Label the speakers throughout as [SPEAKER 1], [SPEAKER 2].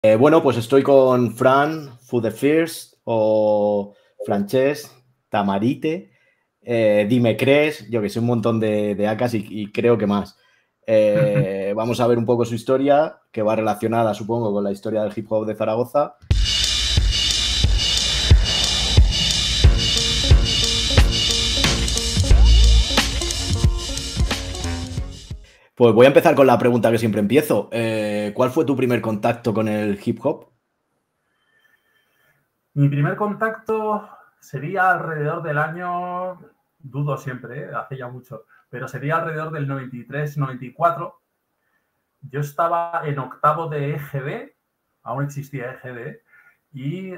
[SPEAKER 1] Bueno, pues estoy con Fran, Food the First, o Frances, Tamarite, Dime Crees, yo que sé, un montón de acas y creo que más. Vamos a ver un poco su historia, que va relacionada, supongo, con la historia del hip hop de Zaragoza. Pues voy a empezar con la pregunta que siempre empiezo. ¿Cuál fue tu primer contacto con el hip hop?
[SPEAKER 2] Mi primer contacto sería alrededor del año, dudo siempre, hace ya mucho, pero sería alrededor del 93, 94. Yo estaba en octavo de EGB, aún existía EGB, y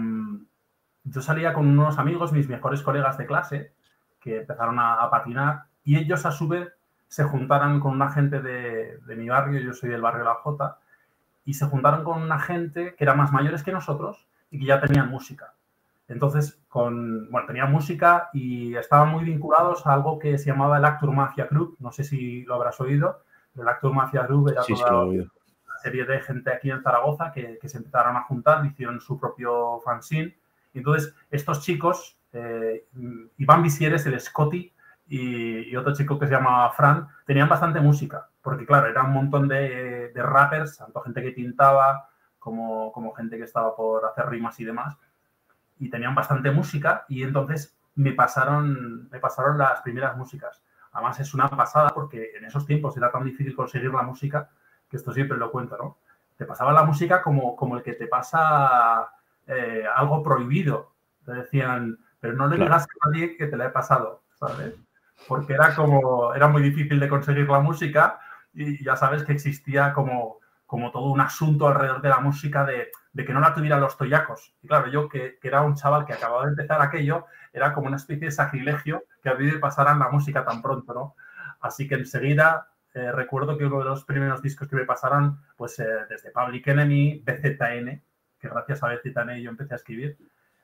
[SPEAKER 2] yo salía con unos amigos, mis mejores colegas de clase, que empezaron a patinar, y ellos a su vez se juntaron con una gente de mi barrio, yo soy del barrio La Jota, y se juntaron con una gente que era más mayores que nosotros y que ya tenían música. Entonces, tenían música y estaban muy vinculados a algo que se llamaba el Actur Mafia Group, no sé si lo habrás oído, pero el Actur Mafia Group era
[SPEAKER 1] Sí,
[SPEAKER 2] toda
[SPEAKER 1] lo he oído.
[SPEAKER 2] una serie de gente aquí en Zaragoza que se empezaron a juntar, hicieron su propio fanzine. Y entonces, estos chicos, Iván Visieres, el Scotty, y otro chico que se llama Fran, tenían bastante música, porque claro, era un montón de rappers, tanto gente que pintaba como gente que estaba por hacer rimas y demás, y tenían bastante música, y entonces me pasaron las primeras músicas. Además es una pasada porque en esos tiempos era tan difícil conseguir la música, que esto siempre lo cuento, ¿no? Te pasaba la música como el que te pasa algo prohibido. Te decían, pero no le digas a nadie que te la he pasado, ¿sabes? Porque era muy difícil de conseguir la música y ya sabes que existía como todo un asunto alrededor de la música de que no la tuvieran los toyacos. Y claro, yo que era un chaval que acababa de empezar aquello, era como una especie de sacrilegio que a mí me pasaran la música tan pronto, ¿no? Así que enseguida recuerdo que uno de los primeros discos que me pasaran, pues desde Public Enemy, BZN, que gracias a BZN yo empecé a escribir,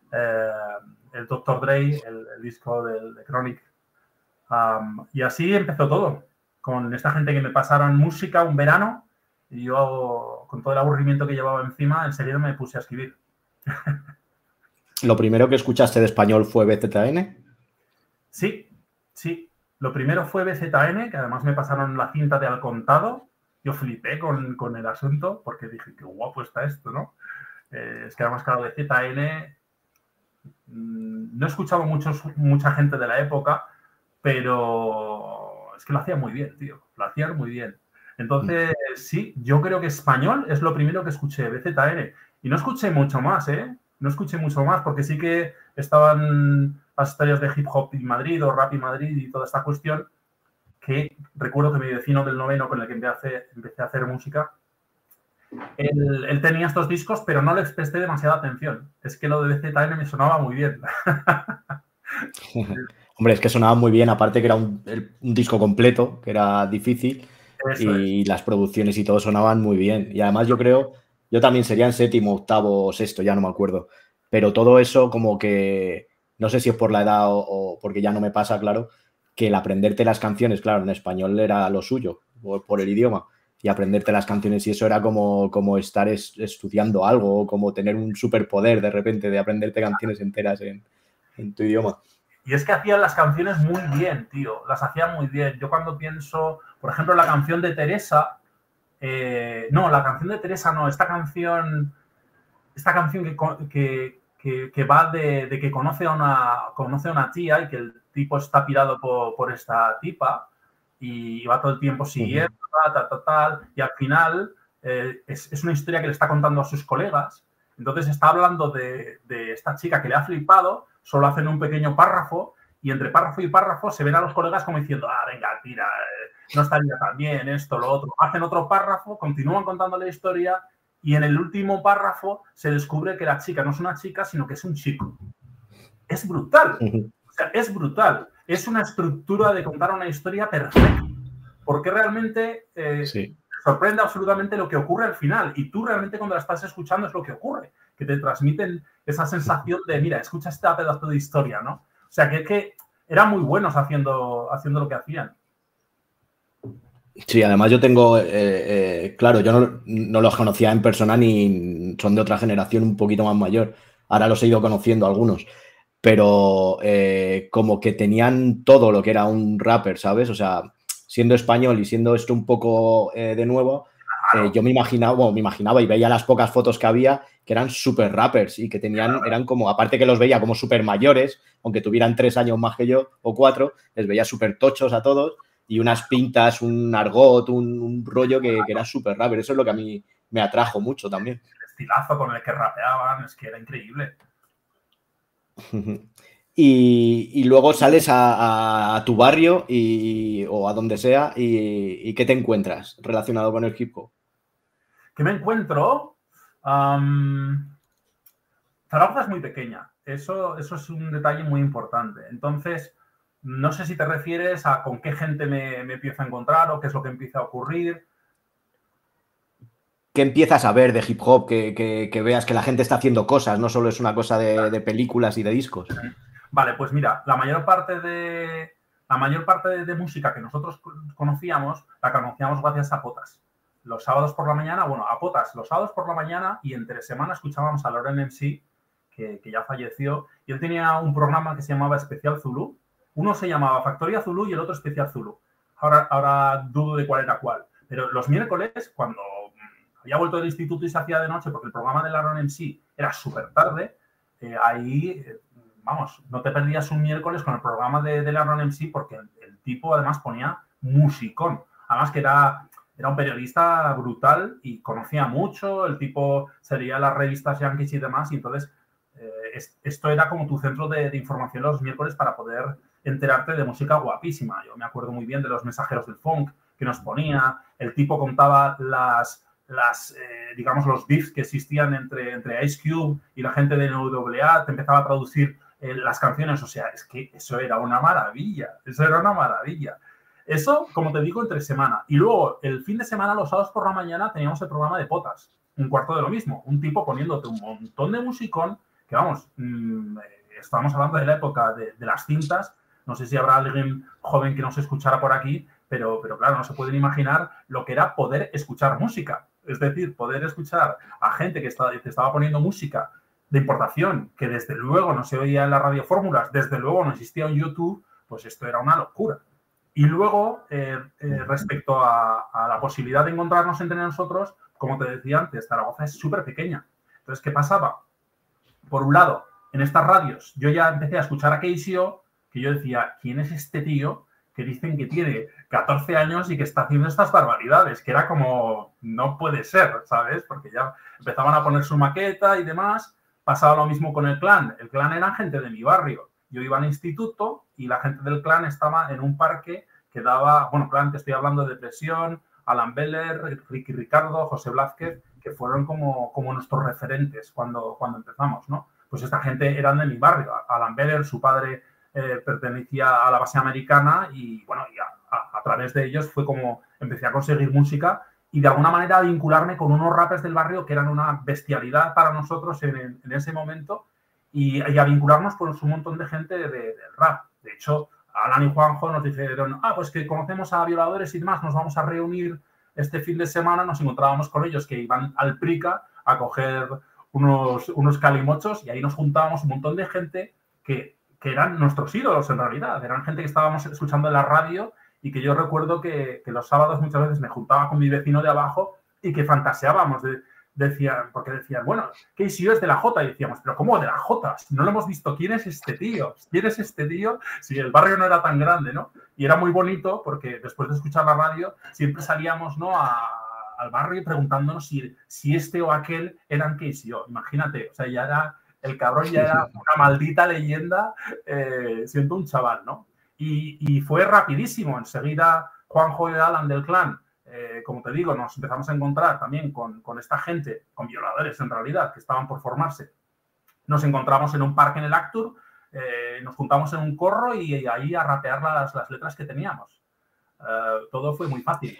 [SPEAKER 2] el Dr. Dre, el disco de Chronic. Y así empezó todo, con esta gente que me pasaron música un verano y yo, con todo el aburrimiento que llevaba encima, enseguida me puse a escribir.
[SPEAKER 1] ¿Lo primero que escuchaste de español fue BZN?
[SPEAKER 2] Sí. Lo primero fue BZN, que además me pasaron la cinta de Al Contado. Yo flipé con el asunto porque dije, qué guapo está esto, ¿no? Es que además, claro, BZN no he escuchado mucha gente de la época, pero es que lo hacían muy bien, tío. Lo hacían muy bien. Entonces, sí, yo creo que español es lo primero que escuché, BZN. Y no escuché mucho más, ¿eh? No escuché mucho más, porque sí que estaban las historias de hip hop en Madrid o rap en Madrid y toda esta cuestión, que recuerdo que mi vecino del noveno con el que empecé a hacer música, él tenía estos discos, pero no les presté demasiada atención. Es que lo de BZN me sonaba muy bien.
[SPEAKER 1] Hombre, es que sonaba muy bien, aparte que era un disco completo, que era difícil, y las producciones y todo sonaban muy bien. Y además yo también sería en séptimo, octavo o sexto, ya no me acuerdo. Pero todo eso como que, no sé si es por la edad o porque ya no me pasa, claro, que el aprenderte las canciones, claro, en español era lo suyo, por el idioma. Y aprenderte las canciones y eso era como estar estudiando algo, como tener un superpoder de repente de aprenderte canciones enteras en tu idioma.
[SPEAKER 2] Y es que hacían las canciones muy bien, tío. Las hacían muy bien. Yo cuando pienso, por ejemplo, la canción de Teresa... no, la canción de Teresa no. Esta canción que va de que conoce a una tía y que el tipo está pirado por esta tipa y va todo el tiempo siguiendo, tal. Y al final es una historia que le está contando a sus colegas. Entonces está hablando de esta chica que le ha flipado, solo hacen un pequeño párrafo y entre párrafo y párrafo se ven a los colegas como diciendo, venga, tira, no estaría tan bien esto, lo otro. Hacen otro párrafo, continúan contando la historia y en el último párrafo se descubre que la chica no es una chica, sino que es un chico. Es brutal. O sea, es brutal. Es una estructura de contar una historia perfecta. Porque realmente sorprende absolutamente lo que ocurre al final. Y tú realmente cuando la estás escuchando es lo que ocurre. Que te transmiten esa sensación de, mira, escucha este pedazo de historia, ¿no? O sea, que eran muy buenos haciendo lo que hacían.
[SPEAKER 1] Sí, además yo tengo, claro, yo no los conocía en persona ni son de otra generación un poquito más mayor. Ahora los he ido conociendo algunos, pero como que tenían todo lo que era un rapper, ¿sabes? O sea, siendo español y siendo esto un poco de nuevo,
[SPEAKER 2] Claro,
[SPEAKER 1] yo me imaginaba y veía las pocas fotos que había que eran súper rappers y que tenían,
[SPEAKER 2] claro.
[SPEAKER 1] eran como, aparte que los veía como súper mayores, aunque tuvieran 3 años más que yo o 4, les veía súper tochos a todos y unas pintas, un argot, un rollo que era súper rapper. Eso es lo que a mí me atrajo mucho también.
[SPEAKER 2] El estilazo con el que rapeaban, es que era increíble.
[SPEAKER 1] Y luego sales a tu barrio o a donde sea y ¿qué te encuentras relacionado con el hip hop?
[SPEAKER 2] ¿Qué me encuentro? Zaragoza es muy pequeña. Eso es un detalle muy importante. Entonces, no sé si te refieres a con qué gente me empiezo a encontrar o qué es lo que empieza a ocurrir.
[SPEAKER 1] ¿Qué empiezas a ver de hip hop? Que veas que la gente está haciendo cosas, no solo es una cosa de películas y de discos.
[SPEAKER 2] Vale, pues mira, la mayor parte de música que nosotros conocíamos, la conocíamos gracias a Potas. Los sábados por la mañana, bueno, a Potas, los sábados por la mañana y entre semana escuchábamos a Loren MC, que ya falleció, y él tenía un programa que se llamaba Especial Zulu. Uno se llamaba Factoría Zulu y el otro Especial Zulu. Ahora dudo de cuál era cuál. Pero los miércoles, cuando había vuelto del instituto y se hacía de noche, porque el programa de Loren MC era súper tarde, ahí vamos, no te perdías un miércoles con el programa de Aaron MC porque el tipo además ponía musicón. Además que era un periodista brutal y conocía mucho, el tipo se leía las revistas yankees y demás, y entonces esto era como tu centro de información los miércoles para poder enterarte de música guapísima. Yo me acuerdo muy bien de los mensajeros del funk que nos ponía, el tipo contaba digamos, los beefs que existían entre Ice Cube y la gente de NWA, te empezaba a producir las canciones, o sea, es que eso era una maravilla, eso era una maravilla. Eso, como te digo, entre semana. Y luego, el fin de semana, los sábados por la mañana, teníamos el programa de Potas, un cuarto de lo mismo, un tipo poniéndote un montón de musicón, que vamos, estamos hablando de la época de las cintas, no sé si habrá alguien joven que nos escuchara por aquí, pero claro, no se pueden imaginar lo que era poder escuchar música. Es decir, poder escuchar a gente que te estaba poniendo música de importación, que desde luego no se oía en las radiofórmulas, desde luego no existía en YouTube, pues esto era una locura. Y luego, respecto a la posibilidad de encontrarnos entre nosotros, como te decía antes, Zaragoza es súper pequeña. Entonces, ¿qué pasaba? Por un lado, en estas radios, yo ya empecé a escuchar a KCO, que yo decía, ¿quién es este tío que dicen que tiene 14 años y que está haciendo estas barbaridades? Que era como, no puede ser, ¿sabes? Porque ya empezaban a poner su maqueta y demás. Pasaba lo mismo con el clan. El clan era gente de mi barrio. Yo iba al instituto y la gente del clan estaba en un parque que daba, bueno, clan, te estoy hablando de Presión, Alan Beller, Ricky Ricardo, José Blázquez, que fueron como nuestros referentes cuando empezamos, ¿no? Pues esta gente eran de mi barrio. Alan Beller, su padre pertenecía a la base americana y, bueno, y a través de ellos fue como empecé a conseguir música y de alguna manera a vincularme con unos rappers del barrio que eran una bestialidad para nosotros en ese momento y a vincularnos con un montón de gente del rap. De hecho, Alan y Juanjo nos dijeron, pues que conocemos a Violadores y demás, nos vamos a reunir este fin de semana, nos encontrábamos con ellos que iban al Prica a coger unos calimochos y ahí nos juntábamos un montón de gente que eran nuestros ídolos en realidad, eran gente que estábamos escuchando en la radio y que yo recuerdo que los sábados muchas veces me juntaba con mi vecino de abajo y que fantaseábamos, porque decían, bueno, KCO es de la J, y decíamos, pero ¿cómo de la J? Si no lo hemos visto, ¿quién es este tío? ¿Quién es este tío? Si el barrio no era tan grande, ¿no? Y era muy bonito porque después de escuchar la radio siempre salíamos, ¿no?, al barrio preguntándonos si este o aquel eran KCO. Imagínate, o sea, ya era... El cabrón ya era una maldita leyenda siendo un chaval, ¿no? Y fue rapidísimo. Enseguida, Juanjo y Alan del clan, como te digo, nos empezamos a encontrar también con esta gente, con violadores en realidad, que estaban por formarse. Nos encontramos en un parque en el Actur, nos juntamos en un corro y ahí a rapear las letras que teníamos. Todo fue muy fácil.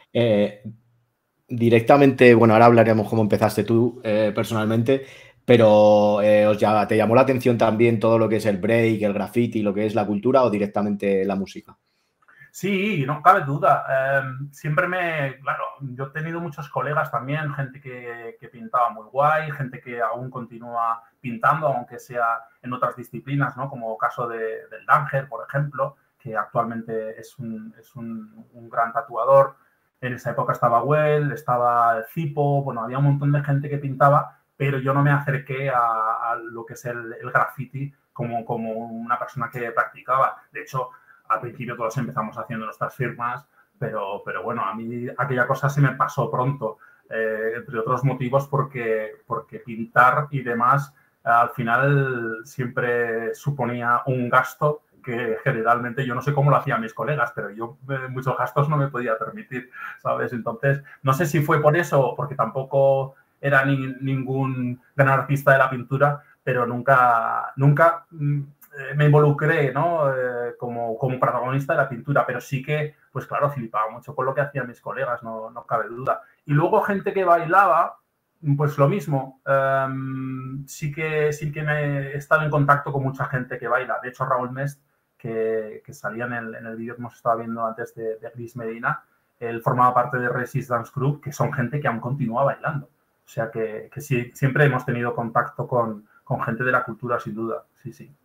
[SPEAKER 1] Directamente, bueno, ahora hablaremos cómo empezaste tú personalmente, pero ¿te llamó la atención también todo lo que es el break, el graffiti, lo que es la cultura o directamente la música?
[SPEAKER 2] Sí, no cabe duda. Claro, yo he tenido muchos colegas también, gente que pintaba muy guay, gente que aún continúa pintando, aunque sea en otras disciplinas, ¿no? Como caso del Danger, por ejemplo, que actualmente es un gran tatuador. En esa época estaba Well, estaba Zipo, bueno, había un montón de gente que pintaba, pero yo no me acerqué a lo que es el graffiti como una persona que practicaba. De hecho, al principio todos empezamos haciendo nuestras firmas, pero bueno, a mí aquella cosa se me pasó pronto, entre otros motivos porque pintar y demás al final siempre suponía un gasto que generalmente yo no sé cómo lo hacían mis colegas, pero yo muchos gastos no me podía permitir, ¿sabes? Entonces, no sé si fue por eso, porque tampoco era ningún gran artista de la pintura, pero nunca me involucré, ¿no? Como protagonista de la pintura, pero sí que, pues claro, flipaba mucho con lo que hacían mis colegas, no cabe duda. Y luego gente que bailaba, pues lo mismo. Sí que me he estado en contacto con mucha gente que baila. De hecho, Raúl Mest, que salía en el vídeo que hemos estado viendo antes de Gris Medina, él formaba parte de Resist Dance Group, que son gente que aún continúa bailando. O sea que sí, siempre hemos tenido contacto con gente de la cultura, sin duda. Sí, sí.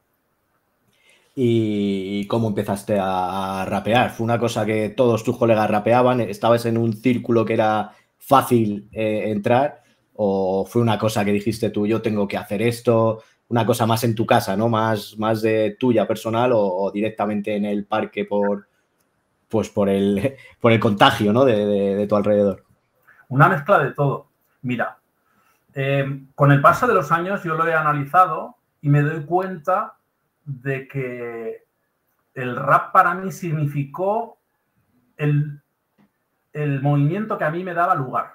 [SPEAKER 1] ¿Y cómo empezaste a rapear? ¿Fue una cosa que todos tus colegas rapeaban? ¿Estabas en un círculo que era fácil entrar? ¿O fue una cosa que dijiste tú, yo tengo que hacer esto? Una cosa más en tu casa, ¿no? Más de tuya personal o directamente en el parque por el contagio, ¿no? de tu alrededor.
[SPEAKER 2] Una mezcla de todo. Mira, con el paso de los años yo lo he analizado y me doy cuenta de que el rap para mí significó el movimiento que a mí me daba lugar.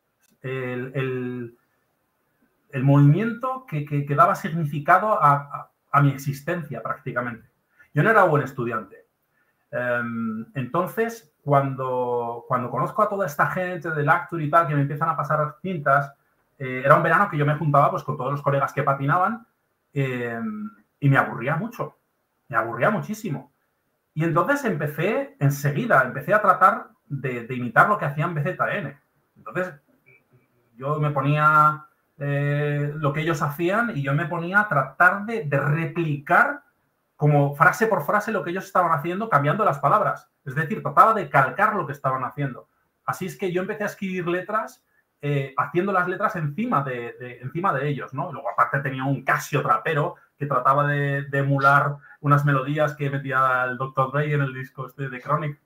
[SPEAKER 2] El movimiento que daba significado a mi existencia prácticamente. Yo no era buen estudiante. Entonces, cuando conozco a toda esta gente del Actur y tal, que me empiezan a pasar cintas, era un verano que yo me juntaba pues, con todos los colegas que patinaban y me aburría mucho, me aburría muchísimo. Y entonces empecé a tratar de imitar lo que hacían BZN. Entonces, yo me ponía lo que ellos hacían y yo me ponía a tratar de replicar como frase por frase lo que ellos estaban haciendo, cambiando las palabras. Es decir, trataba de calcar lo que estaban haciendo. Así es que yo empecé a escribir letras haciendo las letras encima de ellos, ¿no? Luego, aparte, tenía un Casio trapero que trataba de emular unas melodías que metía el Dr. Dre en el disco este de Chronic.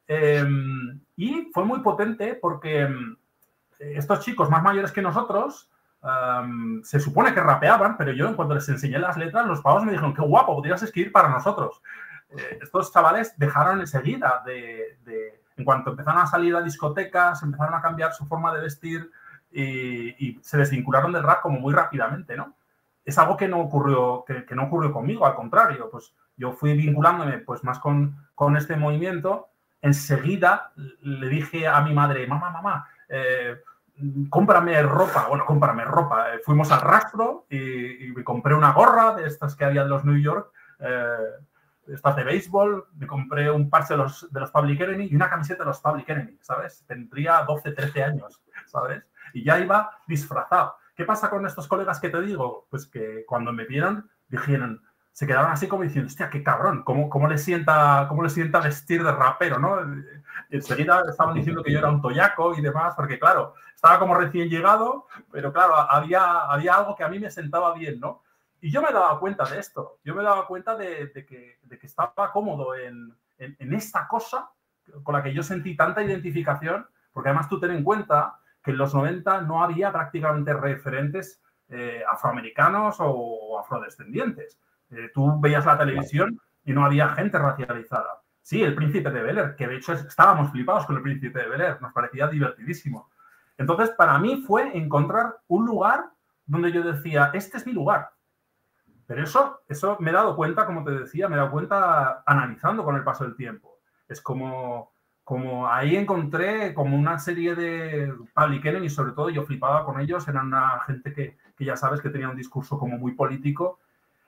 [SPEAKER 2] Y fue muy potente porque estos chicos más mayores que nosotros se supone que rapeaban, pero yo en cuanto les enseñé las letras, los pavos me dijeron, qué guapo, podrías escribir para nosotros. Estos chavales dejaron enseguida en cuanto empezaron a salir a discotecas, empezaron a cambiar su forma de vestir y se desvincularon del rap como muy rápidamente, ¿no? Es algo que no ocurrió conmigo, al contrario, pues yo fui vinculándome pues más con este movimiento. Enseguida le dije a mi madre, mamá, cómprame ropa. Fuimos al Rastro y me compré una gorra de estas que había de los New York, estas de béisbol, me compré un parche de los Public Enemy y una camiseta de los Public Enemy, ¿sabes? Tendría 12, 13 años, ¿sabes? Y ya iba disfrazado. ¿Qué pasa con estos colegas que te digo? Pues que cuando me vieron, dijeron, se quedaron así como diciendo, hostia, qué cabrón, ¿cómo le sienta vestir de rapero, ¿no? Y enseguida estaban diciendo que yo era un toyaco y demás, porque claro, estaba como recién llegado, pero claro, había algo que a mí me sentaba bien, ¿no? Y yo me daba cuenta de esto, yo me daba cuenta de que estaba cómodo en esta cosa con la que yo sentí tanta identificación, porque además tú ten en cuenta que en los 90 no había prácticamente referentes afroamericanos o afrodescendientes. Tú veías la televisión y no había gente racializada. Sí, el Príncipe de Bel-Air, que de hecho estábamos flipados con el Príncipe de Bel-Air, nos parecía divertidísimo. Entonces, para mí fue encontrar un lugar donde yo decía, este es mi lugar. Pero eso me he dado cuenta, como te decía, me he dado cuenta analizando con el paso del tiempo. Es como ahí encontré como una serie de Public Enemy, sobre todo yo flipaba con ellos, eran una gente que ya sabes que tenía un discurso como muy político.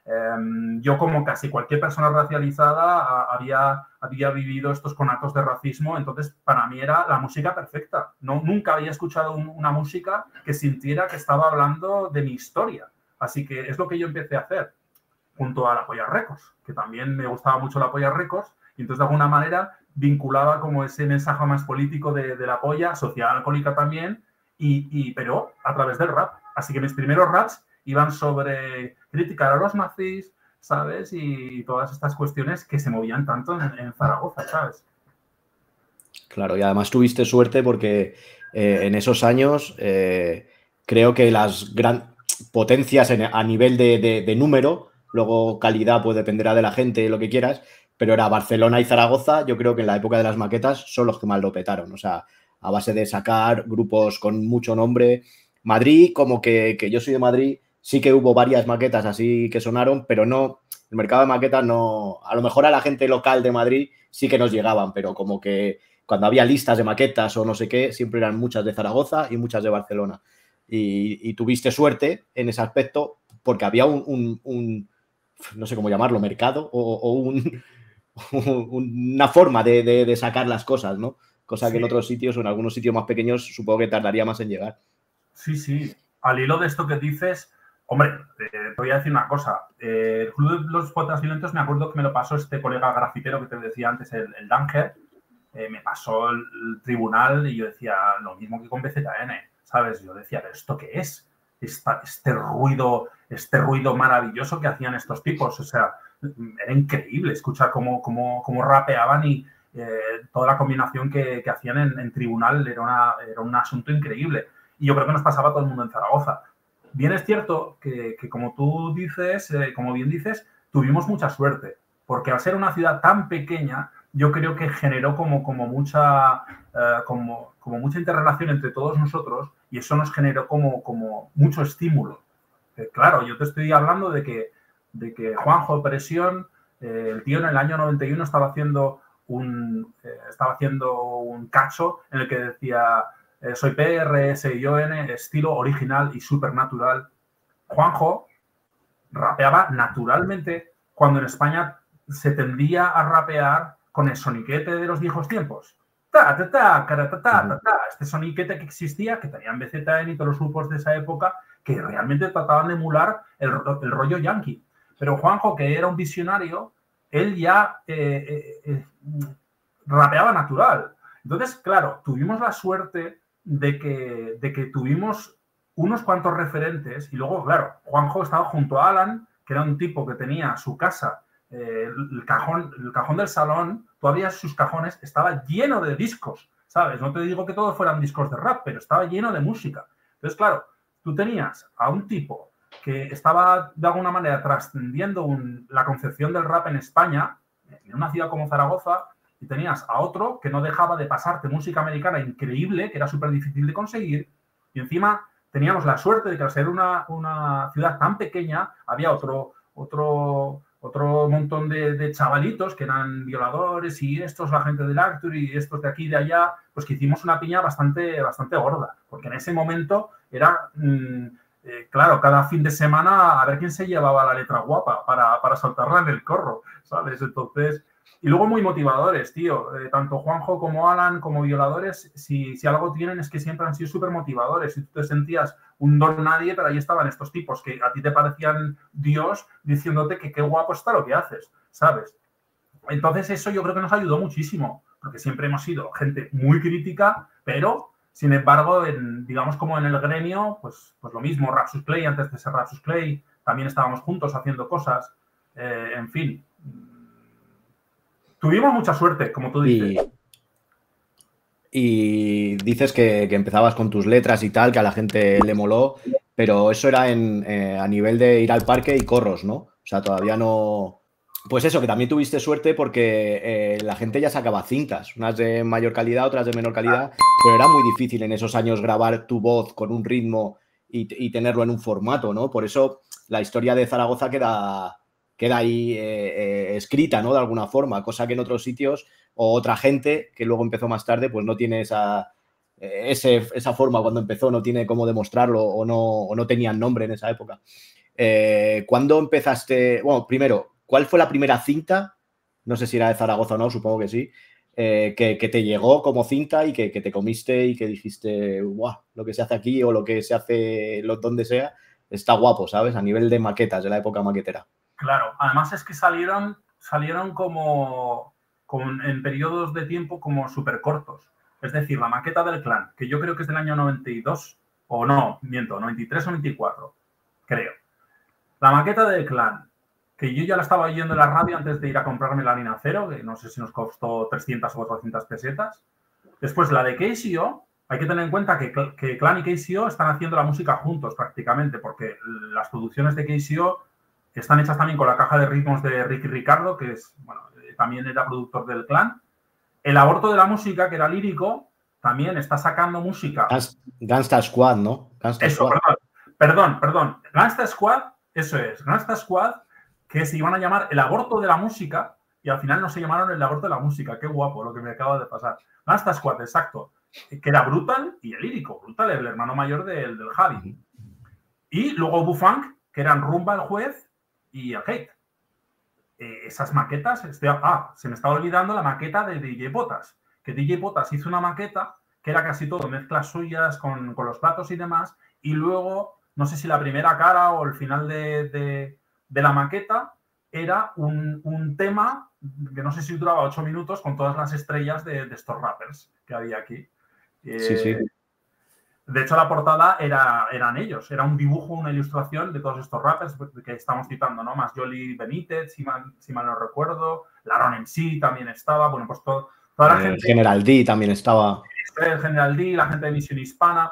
[SPEAKER 2] Yo, como casi cualquier persona racializada, había vivido estos conatos de racismo, entonces para mí era la música perfecta. Nunca había escuchado una música que sintiera que estaba hablando de mi historia. Así que es lo que yo empecé a hacer, junto a la Polla Records, que también me gustaba mucho la Polla Records, y entonces de alguna manera vinculaba como ese mensaje más político de la polla, sociedad alcohólica también, pero a través del rap. Así que mis primeros raps iban sobre criticar a los nazis, ¿sabes? Y todas estas cuestiones que se movían tanto en Zaragoza, ¿sabes?
[SPEAKER 1] Claro, y además tuviste suerte porque en esos años creo que las potencias a nivel de número, luego calidad pues dependerá de la gente, lo que quieras, pero era Barcelona y Zaragoza, yo creo que en la época de las maquetas son los que más lo petaron, o sea, a base de sacar grupos con mucho nombre. Madrid, como que yo soy de Madrid, sí que hubo varias maquetas así que sonaron, pero no, el mercado de maquetas no, a lo mejor a la gente local de Madrid sí que nos llegaban, pero como que cuando había listas de maquetas o no sé qué, siempre eran muchas de Zaragoza y muchas de Barcelona. Y tuviste suerte en ese aspecto porque había no sé cómo llamarlo, mercado o una forma de sacar las cosas, ¿no? Cosa
[SPEAKER 2] Sí.
[SPEAKER 1] que en otros sitios o en algunos sitios más pequeños supongo que tardaría más en llegar.
[SPEAKER 2] Sí, sí. Al hilo de esto que dices, hombre, te voy a decir una cosa. El Club de los Poetas Violentos, me acuerdo que me lo pasó este colega grafitero que te decía antes, el Danger. Me pasó el tribunal y yo decía lo mismo que con BZN, ¿sabes? Yo decía, ¿pero esto qué es? Este ruido maravilloso que hacían estos tipos. O sea, era increíble escuchar cómo rapeaban y toda la combinación que hacían en tribunal era un asunto increíble. Y yo creo que nos pasaba a todo el mundo en Zaragoza. Bien es cierto que como tú dices, como bien dices, tuvimos mucha suerte, porque al ser una ciudad tan pequeña, yo creo que generó como mucha interrelación entre todos nosotros y eso nos generó como mucho estímulo. Claro, yo te estoy hablando de que Juanjo Presión, el tío en el año 91 estaba haciendo un cacho en el que decía soy PRSION, estilo original y supernatural. Juanjo rapeaba naturalmente cuando en España se tendía a rapear con el soniquete de los viejos tiempos. Este soniquete que existía, que tenían BZN y todos los grupos de esa época, que realmente trataban de emular el rollo yankee. Pero Juanjo, que era un visionario, él ya rapeaba natural. Entonces, claro, tuvimos la suerte de que tuvimos unos cuantos referentes y luego, claro, Juanjo estaba junto a Alan, que era un tipo que tenía su casa, el cajón del salón, tú abrías sus cajones, estaba lleno de discos, ¿sabes? No te digo que todos fueran discos de rap, pero estaba lleno de música. Entonces, claro, tú tenías a un tipo que estaba de alguna manera trascendiendo la concepción del rap en España, en una ciudad como Zaragoza, y tenías a otro que no dejaba de pasarte música americana increíble, que era súper difícil de conseguir, y encima teníamos la suerte de que al ser una ciudad tan pequeña, había otro montón de chavalitos que eran violadores y estos, la gente del Arctur y estos de aquí y de allá, pues que hicimos una piña bastante gorda, porque en ese momento era, claro, cada fin de semana a ver quién se llevaba la letra guapa para soltarla en el corro, ¿sabes? Entonces, y luego muy motivadores, tío. Tanto Juanjo como Alan como violadores, si algo tienen es que siempre han sido súper motivadores. Si tú te sentías un don nadie, pero ahí estaban estos tipos que a ti te parecían Dios diciéndote que qué guapo está lo que haces, ¿sabes? Entonces eso yo creo que nos ayudó muchísimo, porque siempre hemos sido gente muy crítica, pero sin embargo, digamos como en el gremio, pues lo mismo, Rapsus Clay, antes de ser Rapsus Clay, también estábamos juntos haciendo cosas, en fin. Tuvimos mucha suerte, como tú dices.
[SPEAKER 1] Y dices que empezabas con tus letras y tal, que a la gente le moló, pero eso era a nivel de ir al parque y corros, ¿no? O sea, todavía no... Pues eso, que también tuviste suerte porque la gente ya sacaba cintas, unas de mayor calidad, otras de menor calidad, pero era muy difícil en esos años grabar tu voz con un ritmo y tenerlo en un formato, ¿no? Por eso la historia de Zaragoza queda ahí escrita, ¿no? De alguna forma, cosa que en otros sitios o otra gente que luego empezó más tarde, pues no tiene esa forma cuando empezó, no tiene cómo demostrarlo o no tenían nombre en esa época. ¿cuándo empezaste? Bueno, primero, ¿cuál fue la primera cinta? No sé si era de Zaragoza o no, supongo que sí. Que te llegó como cinta y que te comiste y que dijiste, guau, lo que se hace aquí o lo que se hace donde sea, está guapo, ¿sabes? A nivel de maquetas, de la época maquetera.
[SPEAKER 2] Claro, además es que salieron como en periodos de tiempo como súper cortos. Es decir, la maqueta del Clan, que yo creo que es del año 92, o no, miento, 93 o 94, creo. La maqueta del Clan, que yo ya la estaba oyendo en la radio antes de ir a comprarme la harina cero, que no sé si nos costó 300 o 400 pesetas. Después, la de KCO, hay que tener en cuenta que Clan y KCO están haciendo la música juntos prácticamente, porque las producciones de KCO están hechas también con la caja de ritmos de Ricky Ricardo, que es, bueno, también era productor del Clan. El Aborto de la Música, que era lírico, también está sacando música.
[SPEAKER 1] Gangsta Squad, ¿no? Gangsta
[SPEAKER 2] Squad. Perdón. Gangsta Squad, eso es. Gangsta Squad, que se iban a llamar El Aborto de la Música, y al final no se llamaron El Aborto de la Música. Qué guapo lo que me acaba de pasar. Gangsta Squad, exacto. Que era Brutal y el lírico. Brutal, el hermano mayor del Javi. Y luego Bu-Funk, que eran Rumba el Juez y el Hate. Esas maquetas, se me estaba olvidando la maqueta de DJ Potas, que DJ Potas hizo una maqueta que era casi todo mezclas suyas con los platos y demás, y luego, no sé si la primera cara o el final de la maqueta era un tema que no sé si duraba 8 minutos con todas las estrellas de estos rappers que había aquí.
[SPEAKER 1] Sí.
[SPEAKER 2] De hecho, la portada eran ellos. Era un dibujo, una ilustración de todos estos rappers que estamos citando, ¿no? Más Jolly Benítez, si mal no recuerdo. Laron MC también estaba. Bueno, pues toda la gente.
[SPEAKER 1] General D también estaba.
[SPEAKER 2] El General D, la gente de Misión Hispana.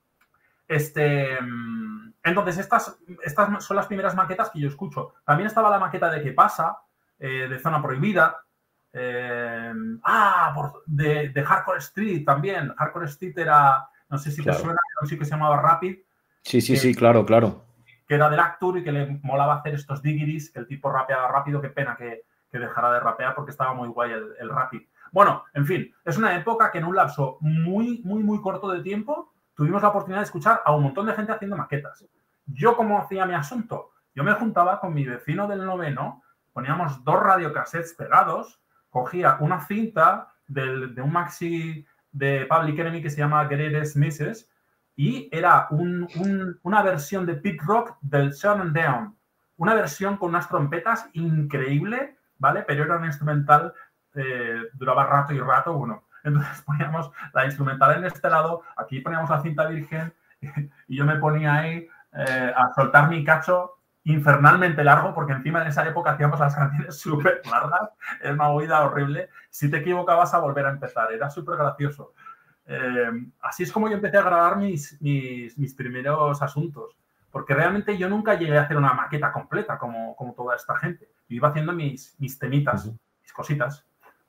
[SPEAKER 2] Entonces, estas son las primeras maquetas que yo escucho. También estaba la maqueta de ¿Qué pasa? De Zona Prohibida. De Hardcore Street también. Hardcore Street era... No sé si te suena, era un sitio que se llamaba Rapid.
[SPEAKER 1] Sí, claro.
[SPEAKER 2] Que era del Actur y que le molaba hacer estos digiris, que el tipo rapeaba rápido. Qué pena que dejara de rapear porque estaba muy guay el Rapid. Bueno, en fin, es una época que en un lapso muy corto de tiempo tuvimos la oportunidad de escuchar a un montón de gente haciendo maquetas. Yo, ¿cómo hacía mi asunto? Yo me juntaba con mi vecino del noveno, poníamos 2 radiocassettes pegados, cogía una cinta de un maxi de Public Enemy que se llama Greatest Misses y era una versión de Pit Rock del Shut 'Em Down. Una versión con unas trompetas increíble, ¿vale? Pero era un instrumental, duraba rato y rato, bueno. Entonces poníamos la instrumental en este lado, aquí poníamos la cinta virgen y yo me ponía ahí a soltar mi cacho infernalmente largo, porque encima en esa época hacíamos las canciones súper largas, era una movida horrible. Si te equivocabas a volver a empezar, era súper gracioso. Así es como yo empecé a grabar mis primeros asuntos, porque realmente yo nunca llegué a hacer una maqueta completa como toda esta gente. Yo iba haciendo mis temitas, mis cositas.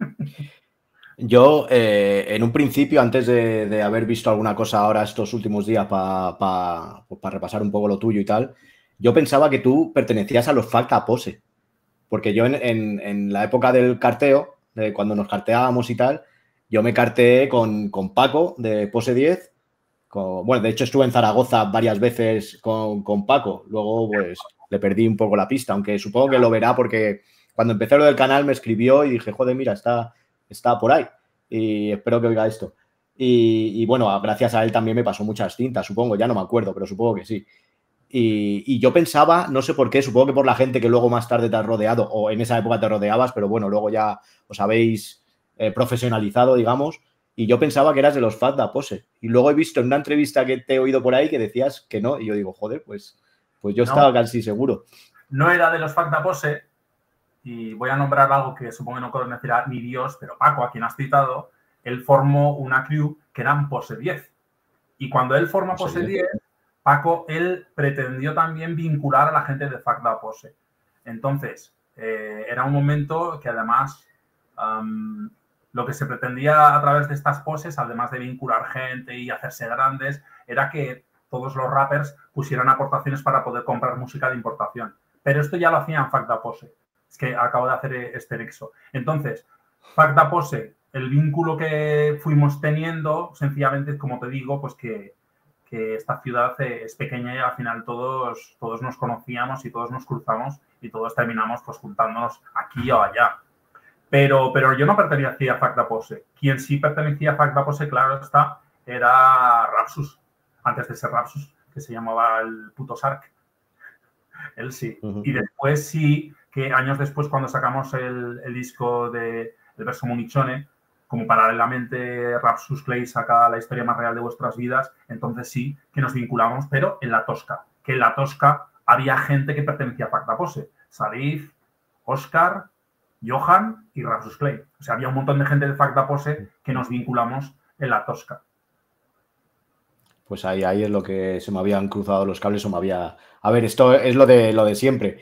[SPEAKER 1] Yo, en un principio, antes de haber visto alguna cosa ahora estos últimos días para repasar un poco lo tuyo y tal, yo pensaba que tú pertenecías a los Facta Pose, porque yo en la época del carteo, de cuando nos carteábamos y tal, yo me carteé con Paco de Pose 10. Bueno, de hecho estuve en Zaragoza varias veces con Paco, luego pues le perdí un poco la pista, aunque supongo que lo verá porque cuando empecé lo del canal me escribió y dije, joder, mira, está por ahí y espero que oiga esto. Y bueno, gracias a él también me pasó muchas cintas, supongo, ya no me acuerdo, pero supongo que sí. Y yo pensaba, no sé por qué, supongo que por la gente que luego más tarde te has rodeado, o en esa época te rodeabas, pero bueno, luego ya os habéis profesionalizado, digamos, y yo pensaba que eras de los Facta Pose. Y luego he visto en una entrevista que te he oído por ahí que decías que no, y yo digo, joder, pues yo estaba casi seguro.
[SPEAKER 2] No era de los Facta Pose, y voy a nombrar algo que supongo que no conocerá ni Dios, pero Paco, a quien has citado, él formó una crew que eran Pose 10. Y cuando él forma Pose 10, Paco, él pretendió también vincular a la gente de Facta Pose. Entonces, era un momento que además lo que se pretendía a través de estas poses, además de vincular gente y hacerse grandes, era que todos los rappers pusieran aportaciones para poder comprar música de importación. Pero esto ya lo hacían Facta Pose. Es que acabo de hacer este nexo. Entonces, Facta Pose, el vínculo que fuimos teniendo, sencillamente, como te digo, pues que que esta ciudad es pequeña y al final todos nos conocíamos y todos nos cruzamos y todos terminamos pues juntándonos aquí o allá. Pero yo no pertenecía a Factapose. Quien sí pertenecía a Factapose, claro está, era Rapsus. Antes de ser Rapsus, que se llamaba el puto Sark. Él sí. Y después sí, que años después, cuando sacamos el disco de El Verso Munichone, como paralelamente Rapsus Clay saca La historia más real de vuestras vidas, entonces sí que nos vinculamos, pero en La Tosca. Que en La Tosca había gente que pertenecía a Factapose. Sarif, Oscar, Johan y Rapsus Clay. O sea, había un montón de gente de Factapose que nos vinculamos en La Tosca.
[SPEAKER 1] Pues ahí es lo que se me habían cruzado los cables o me había... A ver, esto es lo de siempre.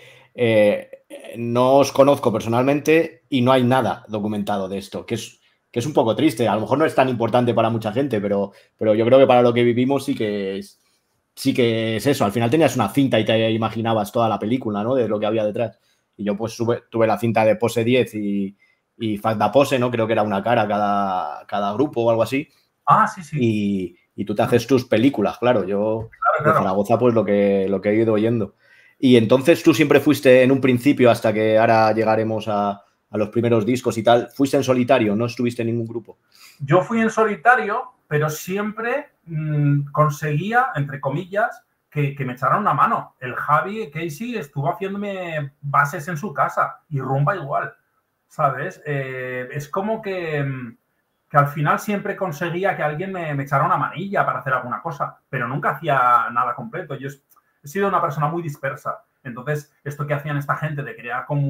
[SPEAKER 1] No os conozco personalmente y no hay nada documentado de esto, que es un poco triste. A lo mejor no es tan importante para mucha gente, pero yo creo que para lo que vivimos sí que es eso. Al final tenías una cinta y te imaginabas toda la película, ¿no? De lo que había detrás. Y yo pues tuve la cinta de Pose 10 y Factapose, ¿no? Creo que era una cara cada grupo o algo así.
[SPEAKER 2] Ah, sí.
[SPEAKER 1] Y tú te haces tus películas, claro. Yo
[SPEAKER 2] claro.
[SPEAKER 1] de Zaragoza pues lo que he ido oyendo. Y entonces tú siempre fuiste en un principio, hasta que ahora llegaremos a los primeros discos y tal, fuiste en solitario, no estuviste en ningún grupo.
[SPEAKER 2] Yo fui en solitario, pero siempre conseguía, entre comillas, que me echaran una mano. El Javi Casey estuvo haciéndome bases en su casa y rumba igual, ¿sabes? Es como que al final siempre conseguía que alguien me echara una manilla para hacer alguna cosa, pero nunca hacía nada completo. Yo he sido una persona muy dispersa. Entonces, esto que hacían esta gente de crear como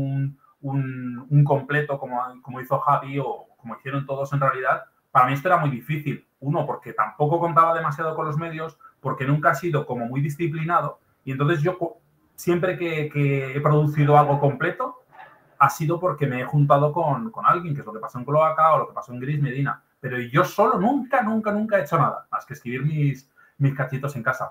[SPEAKER 2] un completo, como hizo Javi o como hicieron todos en realidad, para mí esto era muy difícil. Uno, porque tampoco contaba demasiado con los medios, porque nunca he sido como muy disciplinado. Y entonces yo siempre que he producido algo completo, ha sido porque me he juntado con alguien, que es lo que pasó en Cloaca o lo que pasó en Gris Medina. Pero yo solo nunca he hecho nada, más que escribir mis cachitos en casa.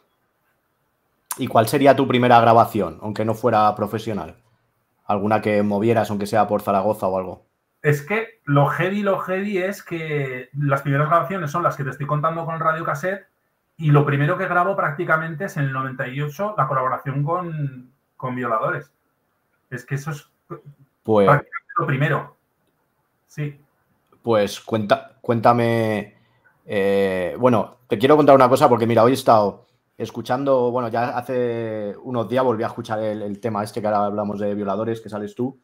[SPEAKER 1] ¿Y cuál sería tu primera grabación, aunque no fuera profesional? ¿Alguna que movieras, aunque sea por Zaragoza o algo?
[SPEAKER 2] Es que lo heavy es que las primeras grabaciones son las que te estoy contando con el radiocassette y lo primero que grabo prácticamente es en el 98 la colaboración con Violadores. Es que eso es prácticamente lo primero. Sí.
[SPEAKER 1] Pues cuéntame... bueno, te quiero contar una cosa porque mira, hoy he estado escuchando, bueno, ya hace unos días volví a escuchar el tema este que ahora hablamos de Violadores, que sales tú.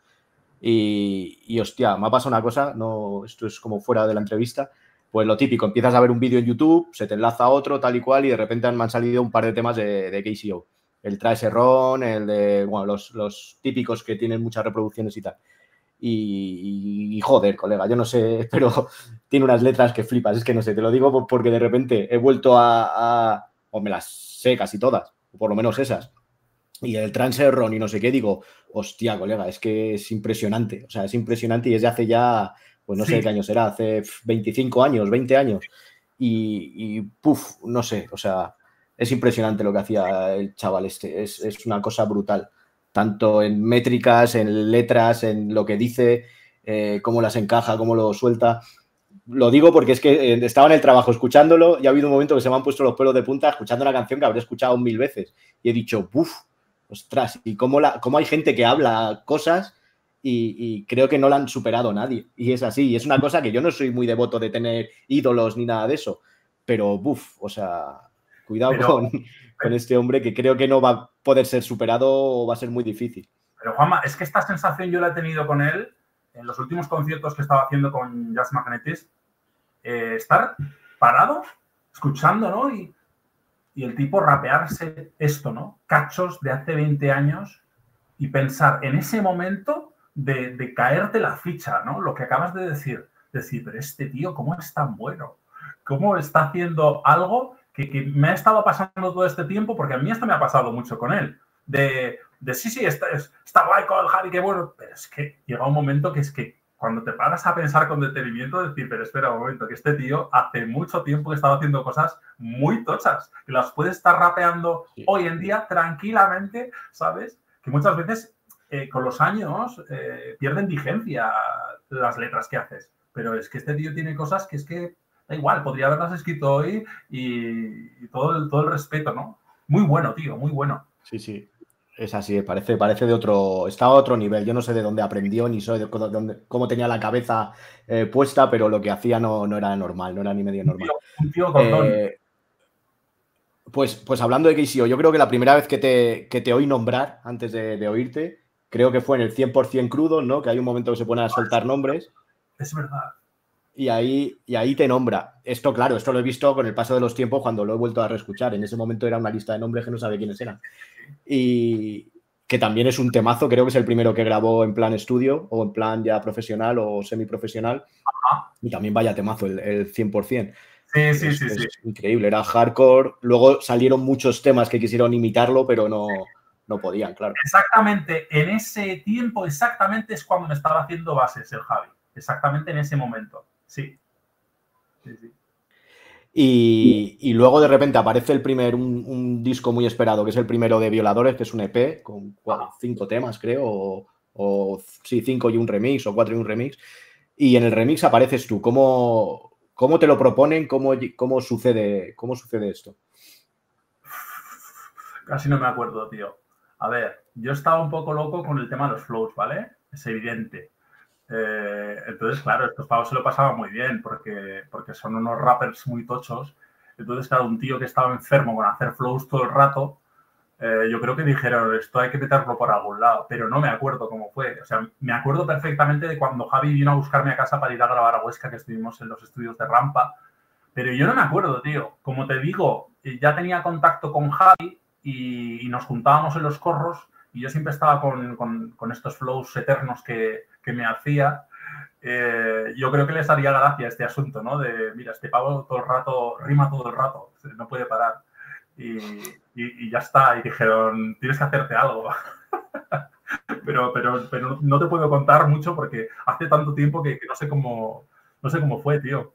[SPEAKER 1] Y hostia, me ha pasado una cosa, no, esto es como fuera de la entrevista, pues lo típico, empiezas a ver un vídeo en YouTube, se te enlaza a otro, tal y cual, y de repente me han salido un par de temas de KCO. El Trae Ron, el de, bueno, los típicos que tienen muchas reproducciones y tal. Y joder, colega, yo no sé, pero tiene unas letras que flipas, es que no sé, te lo digo porque de repente he vuelto o me las sé casi todas, o por lo menos esas. Y el Ron y no sé qué, digo, hostia, colega, es que es impresionante. O sea, es impresionante y es de hace ya, pues no sé de qué año será, hace 25 años, 20 años. Y puf, no sé, o sea, es impresionante lo que hacía el chaval este. Es una cosa brutal. Tanto en métricas, en letras, en lo que dice, cómo las encaja, cómo lo suelta. Lo digo porque es que estaba en el trabajo escuchándolo y ha habido un momento que se me han puesto los pelos de punta escuchando una canción que habré escuchado 1000 veces. Y he dicho, ¡buf! Ostras, y cómo hay gente que habla cosas y creo que no la han superado nadie. Y es así, y es una cosa que yo no soy muy devoto de tener ídolos ni nada de eso. Pero, buf, o sea, cuidado con este hombre que creo que no va a poder ser superado o va a ser muy difícil.
[SPEAKER 2] Pero, Juanma, es que esta sensación yo la he tenido con él en los últimos conciertos que estaba haciendo con Jazz Magnetis. Estar parado, escuchando, ¿no? Y el tipo rapearse esto, ¿no? Cachos de hace 20 años y pensar en ese momento de caerte la ficha, ¿no? Lo que acabas de decir. Decir, pero este tío, ¿cómo es tan bueno? ¿Cómo está haciendo algo que me ha estado pasando todo este tiempo? Porque a mí esto me ha pasado mucho con él. Sí, está guay con el Javi, qué bueno. Pero es que llega un momento que es que cuando te paras a pensar con detenimiento, decir, pero espera un momento, que este tío hace mucho tiempo que estaba haciendo cosas muy tochas, que las puede estar rapeando hoy en día tranquilamente, ¿sabes? Que muchas veces con los años pierden vigencia las letras que haces. Pero es que este tío tiene cosas que es que Da igual, podría haberlas escrito hoy y todo el respeto, ¿no? Muy bueno, tío, muy bueno.
[SPEAKER 1] Sí, sí. Es así, parece de otro, está a otro nivel. Yo no sé de dónde aprendió, ni sé cómo tenía la cabeza puesta, pero lo que hacía no era normal, no era ni medio normal.
[SPEAKER 2] Un tío Gordoni.
[SPEAKER 1] Pues hablando de KCO, yo creo que la primera vez que te oí nombrar, antes de oírte, creo que fue en el 100% crudo, ¿no? Que hay un momento que se pone a soltar nombres.
[SPEAKER 2] Es verdad.
[SPEAKER 1] Y ahí te nombra. Esto, claro, esto lo he visto con el paso de los tiempos cuando lo he vuelto a reescuchar. En ese momento era una lista de nombres que no sabía quiénes eran. Y que también es un temazo, creo que es el primero que grabó en plan estudio o en plan ya profesional o semiprofesional.
[SPEAKER 2] Ajá.
[SPEAKER 1] Y también vaya temazo, el 100%.
[SPEAKER 2] Sí.
[SPEAKER 1] Es increíble, era hardcore. Luego salieron muchos temas que quisieron imitarlo, pero no podían, claro.
[SPEAKER 2] Exactamente, en ese tiempo, exactamente es cuando me estaba haciendo bases el Javi. Exactamente en ese momento, sí.
[SPEAKER 1] Y luego de repente aparece un disco muy esperado, que es el primero de Violadores, que es un EP con 5 temas, creo, sí, 5 y un remix, o 4 y un remix. Y en el remix apareces tú. ¿Cómo te lo proponen? ¿Cómo sucede esto?
[SPEAKER 2] Casi no me acuerdo, tío. A ver, yo estaba un poco loco con el tema de los flows, ¿vale? Es evidente. Entonces, claro, estos pavos se lo pasaban muy bien porque son unos rappers muy tochos. Entonces, claro, un tío que estaba enfermo con hacer flows todo el rato, yo creo que dijeron, esto hay que meterlo por algún lado, pero no me acuerdo cómo fue. O sea, me acuerdo perfectamente de cuando Javi vino a buscarme a casa para ir a grabar a Huesca, que estuvimos en los estudios de Rampa, pero yo no me acuerdo, tío. Como te digo, ya tenía contacto con Javi y nos juntábamos en los corros y yo siempre estaba con estos flows eternos que me hacía. Yo creo que les haría gracia este asunto, ¿no? De, mira, este pavo todo el rato, rima todo el rato, no puede parar. Y ya está. Y dijeron, tienes que hacerte algo. pero no te puedo contar mucho porque hace tanto tiempo que no sé cómo fue, tío.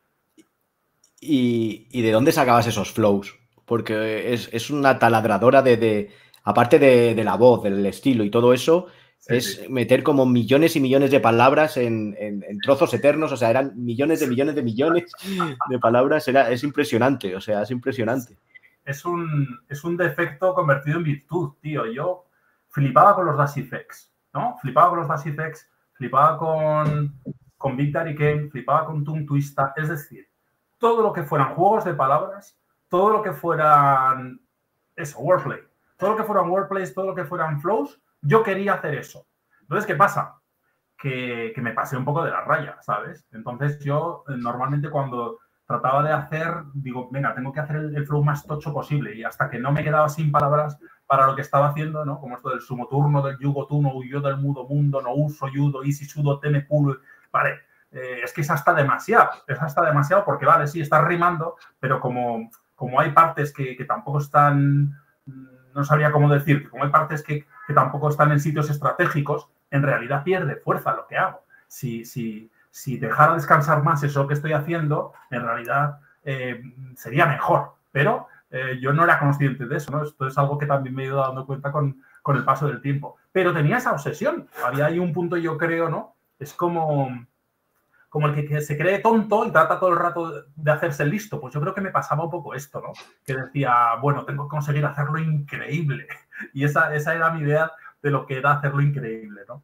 [SPEAKER 1] ¿Y de dónde sacabas esos flows? Porque es una taladradora aparte de la voz, del estilo y todo eso,
[SPEAKER 2] Sí,
[SPEAKER 1] es
[SPEAKER 2] sí.
[SPEAKER 1] meter como millones y millones de palabras en trozos eternos, o sea, eran millones de millones de millones de palabras, es impresionante, o sea, es impresionante.
[SPEAKER 2] Es un defecto convertido en virtud, tío. Yo flipaba con los Dash Effects, ¿no? Flipaba con los Dash Effects, flipaba con Big Daddy Kane, flipaba con Tongue Twister. Es decir, todo lo que fueran juegos de palabras, todo lo que fueran wordplay, todo lo que fueran wordplays, todo lo que fueran flows, yo quería hacer eso. Entonces, ¿qué pasa? Que me pasé un poco de la raya, ¿sabes? Entonces yo normalmente cuando trataba de hacer, digo, venga, tengo que hacer el flow más tocho posible y hasta que no me quedaba sin palabras para lo que estaba haciendo, ¿no? Como esto del sumo turno, del yugo tuno, huyó del mudo mundo, no uso yudo, easy sudo, teme culo, vale, es que es hasta demasiado porque, vale, sí, está rimando, pero como hay partes que tampoco están, no sabría cómo decir, como hay partes que tampoco están en sitios estratégicos, en realidad pierde fuerza lo que hago. Si dejara descansar más eso que estoy haciendo, en realidad sería mejor. Pero yo no era consciente de eso, ¿no? Esto es algo que también me he ido dando cuenta con el paso del tiempo. Pero tenía esa obsesión. Había ahí un punto, yo creo, ¿no? Es como el que se cree tonto y trata todo el rato de hacerse listo. Pues yo creo que me pasaba un poco esto, ¿no? Que decía, bueno, tengo que conseguir hacerlo increíble. Y esa era mi idea de lo que era hacerlo increíble, ¿no?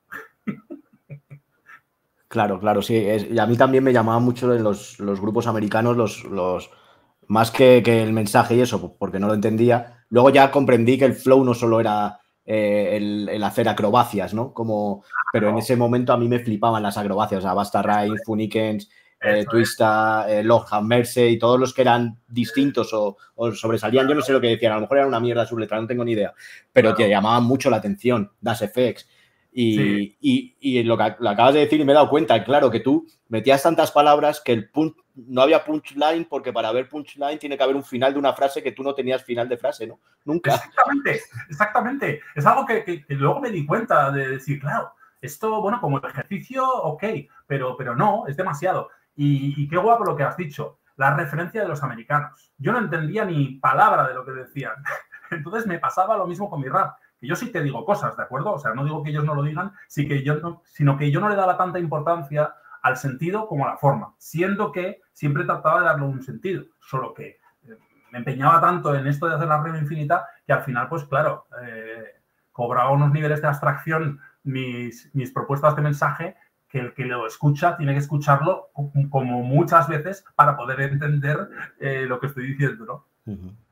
[SPEAKER 1] Claro, sí. Y a mí también me llamaban mucho los grupos americanos, más que el mensaje y eso, porque no lo entendía. Luego ya comprendí que el flow no solo era el hacer acrobacias, ¿no? Pero en ese momento a mí me flipaban las acrobacias, o sea, Basta Rhymes, Funikens, Twista, Lohan Mersey, y todos los que eran distintos o sobresalían. Yo no sé lo que decían, a lo mejor era una mierda su letra, no tengo ni idea, pero te llamaban mucho la atención, Das FX. Y lo acabas de decir y me he dado cuenta, claro, que tú metías tantas palabras que no había punchline, porque para haber punchline tiene que haber un final de una frase que tú no tenías final de frase, ¿no? Nunca.
[SPEAKER 2] Exactamente. Es algo que luego me di cuenta de decir, claro, esto, bueno, como ejercicio, ok, pero no, es demasiado. Y qué guapo lo que has dicho, la referencia de los americanos. Yo no entendía ni palabra de lo que decían. Entonces me pasaba lo mismo con mi rap. Que yo sí te digo cosas, ¿de acuerdo? O sea, no digo que ellos no lo digan, sino que yo no le daba tanta importancia al sentido como a la forma, siendo que siempre trataba de darle un sentido, solo que me empeñaba tanto en esto de hacer la rima infinita que al final, pues claro, cobraba unos niveles de abstracción mis propuestas de mensaje que el que lo escucha tiene que escucharlo como muchas veces para poder entender lo que estoy diciendo, ¿no?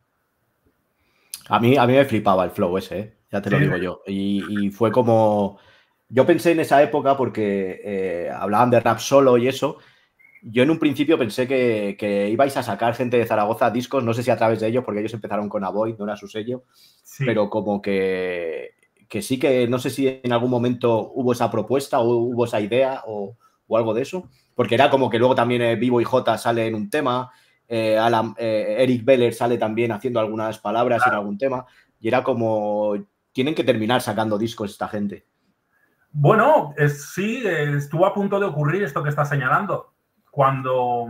[SPEAKER 1] A mí me flipaba el flow ese, ¿eh? Ya te lo digo yo. Y fue como... Yo pensé en esa época porque hablaban de rap solo y eso. Yo en un principio pensé que ibais a sacar gente de Zaragoza discos, no sé si a través de ellos, porque ellos empezaron con Avoid, no era su sello, sí. Pero como que sí que no sé si en algún momento hubo esa propuesta o hubo esa idea o algo de eso, porque era como que luego también Vivo y J sale en un tema, Eric Beller sale también haciendo algunas palabras en algún tema, y era como, tienen que terminar sacando discos esta gente.
[SPEAKER 2] Bueno, sí, estuvo a punto de ocurrir esto que estás señalando. Cuando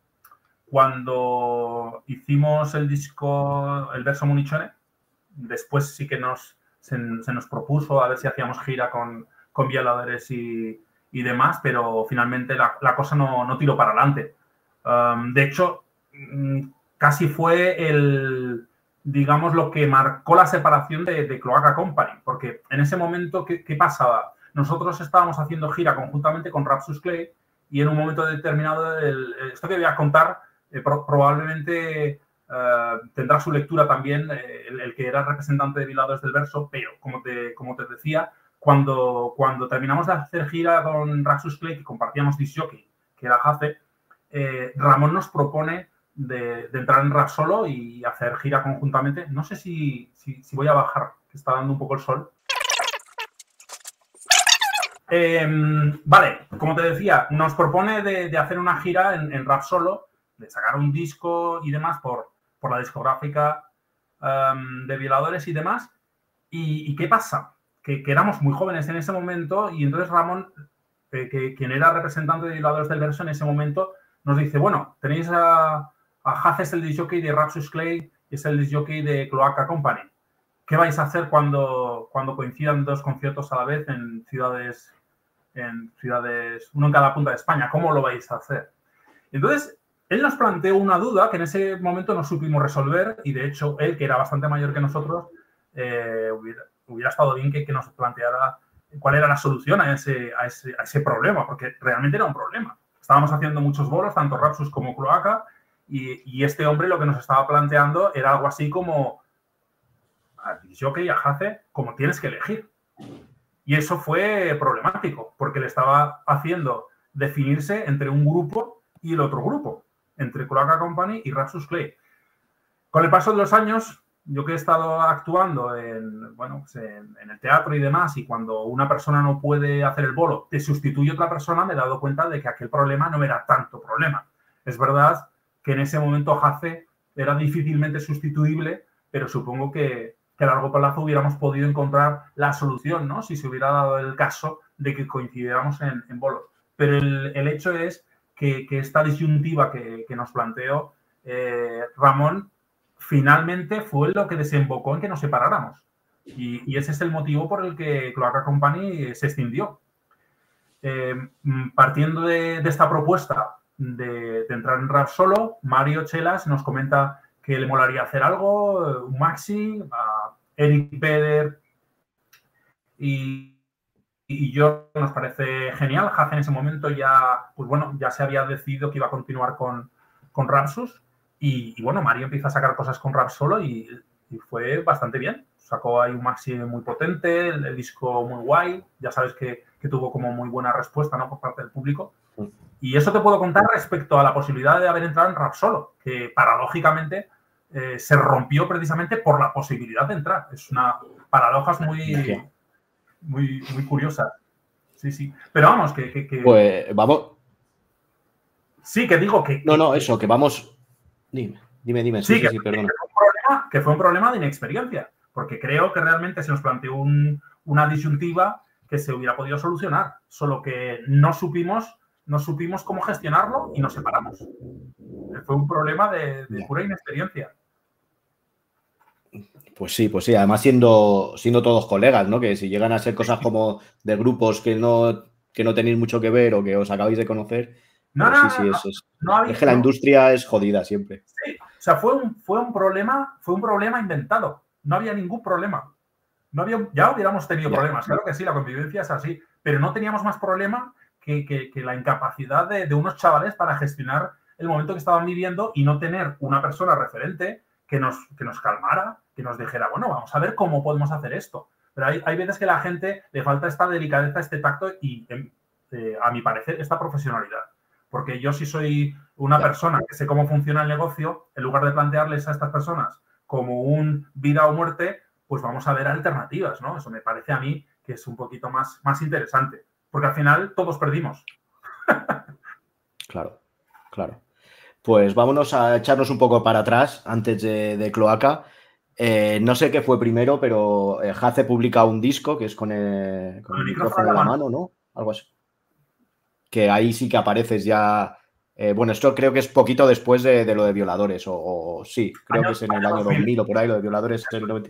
[SPEAKER 2] hicimos el disco, el Verso Munizione, después sí que se nos propuso a ver si hacíamos gira con Violadores y demás, pero finalmente la cosa no tiró para adelante. De hecho, casi fue digamos, lo que marcó la separación de Cloaca Company, porque en ese momento, ¿qué pasaba? Nosotros estábamos haciendo gira conjuntamente con Rapsus Clay y en un momento determinado, esto que voy a contar probablemente tendrá su lectura también el que era representante de Violadores del Verso, pero como te decía, cuando terminamos de hacer gira con Rapsus Clay, que compartíamos disc jockey, que era Jace, Ramón nos propone de entrar en rap solo y hacer gira conjuntamente. No sé si voy a bajar, que está dando un poco el sol. Vale, como te decía, nos propone de hacer una gira en rap solo, de sacar un disco y demás por la discográfica de Violadores y demás. ¿Y qué pasa? Que éramos muy jóvenes en ese momento y entonces Ramón, quien era representante de Violadores del Verso en ese momento, nos dice, bueno, tenéis a Haces, el disc jockey de Rapsus Clay, y es el disc jockey de Cloaca Company. ¿Qué vais a hacer cuando coincidan dos conciertos a la vez en ciudades, uno en cada punta de España? ¿Cómo lo vais a hacer? Entonces, él nos planteó una duda que en ese momento no supimos resolver y, de hecho, él, que era bastante mayor que nosotros, hubiera estado bien que nos planteara cuál era la solución a ese problema, porque realmente era un problema. Estábamos haciendo muchos bolos, tanto Rapsus como Cloaca, y este hombre lo que nos estaba planteando era algo así como a jockey, a Jace, como tienes que elegir. Y eso fue problemático, porque le estaba haciendo definirse entre un grupo y el otro grupo, entre Cloaca Company y Rapsus Clay. Con el paso de los años, yo que he estado actuando en el teatro y demás, y cuando una persona no puede hacer el bolo, te sustituye otra persona, me he dado cuenta de que aquel problema no era tanto problema. Es verdad que en ese momento Jace era difícilmente sustituible, pero supongo que a largo plazo hubiéramos podido encontrar la solución, ¿no? Si se hubiera dado el caso de que coincidiéramos en bolos. Pero el hecho es que esta disyuntiva que nos planteó Ramón finalmente fue lo que desembocó en que nos separáramos. Y ese es el motivo por el que Cloaca Company se extinguió. Partiendo de esta propuesta de entrar en rap solo, Mario Chelas nos comenta que le molaría hacer algo, un maxi, a Eric Beder y yo, nos parece genial. Jace en ese momento ya se había decidido que iba a continuar con Rapsus y bueno, Mario empieza a sacar cosas con rap solo y fue bastante bien. Sacó ahí un maxi muy potente, el disco muy guay, ya sabes que tuvo como muy buena respuesta, ¿no?, por parte del público. Y eso te puedo contar respecto a la posibilidad de haber entrado en rap solo, que paradójicamente se rompió precisamente por la posibilidad de entrar. Es una paradoja muy curiosa. Sí. Pero vamos,
[SPEAKER 1] Pues vamos.
[SPEAKER 2] Sí, que digo que...
[SPEAKER 1] eso, que vamos... Dime.
[SPEAKER 2] Sí, perdona. Que fue un problema de inexperiencia, porque creo que realmente se nos planteó una disyuntiva que se hubiera podido solucionar, solo que no supimos cómo gestionarlo y nos separamos. Fue un problema de pura inexperiencia.
[SPEAKER 1] Pues sí, además siendo todos colegas, ¿no? Que si llegan a ser cosas como de grupos que no que no tenéis mucho que ver o que os acabáis de conocer.
[SPEAKER 2] No,
[SPEAKER 1] Pero
[SPEAKER 2] no,
[SPEAKER 1] sí,
[SPEAKER 2] no,
[SPEAKER 1] es
[SPEAKER 2] no había,
[SPEAKER 1] que la industria es jodida siempre.
[SPEAKER 2] Sí, o sea, fue un problema inventado. No había ningún problema. No había, ya hubiéramos tenido problemas, claro que sí, la convivencia es así, pero no teníamos más problema que la incapacidad de unos chavales para gestionar el momento que estaban viviendo y no tener una persona referente que nos calmara, que nos dijera, bueno, vamos a ver cómo podemos hacer esto. Pero hay veces que a la gente le falta esta delicadeza, este tacto y, a mi parecer, esta profesionalidad. Porque yo si soy una persona que sé cómo funciona el negocio, en lugar de plantearles a estas personas como un vida o muerte, pues vamos a ver alternativas, ¿no? Eso me parece a mí que es un poquito más interesante. Porque al final todos perdimos.
[SPEAKER 1] Claro, claro. Pues vámonos a echarnos un poco para atrás antes de Cloaca. No sé qué fue primero, pero Hace publica un disco que es con el micrófono en la mano, ¿no? Algo así. Que ahí sí que apareces ya. Bueno, esto creo que es poquito después de lo de Violadores, o sí, creo que es en el año 2000 o por ahí, lo de Violadores del 90.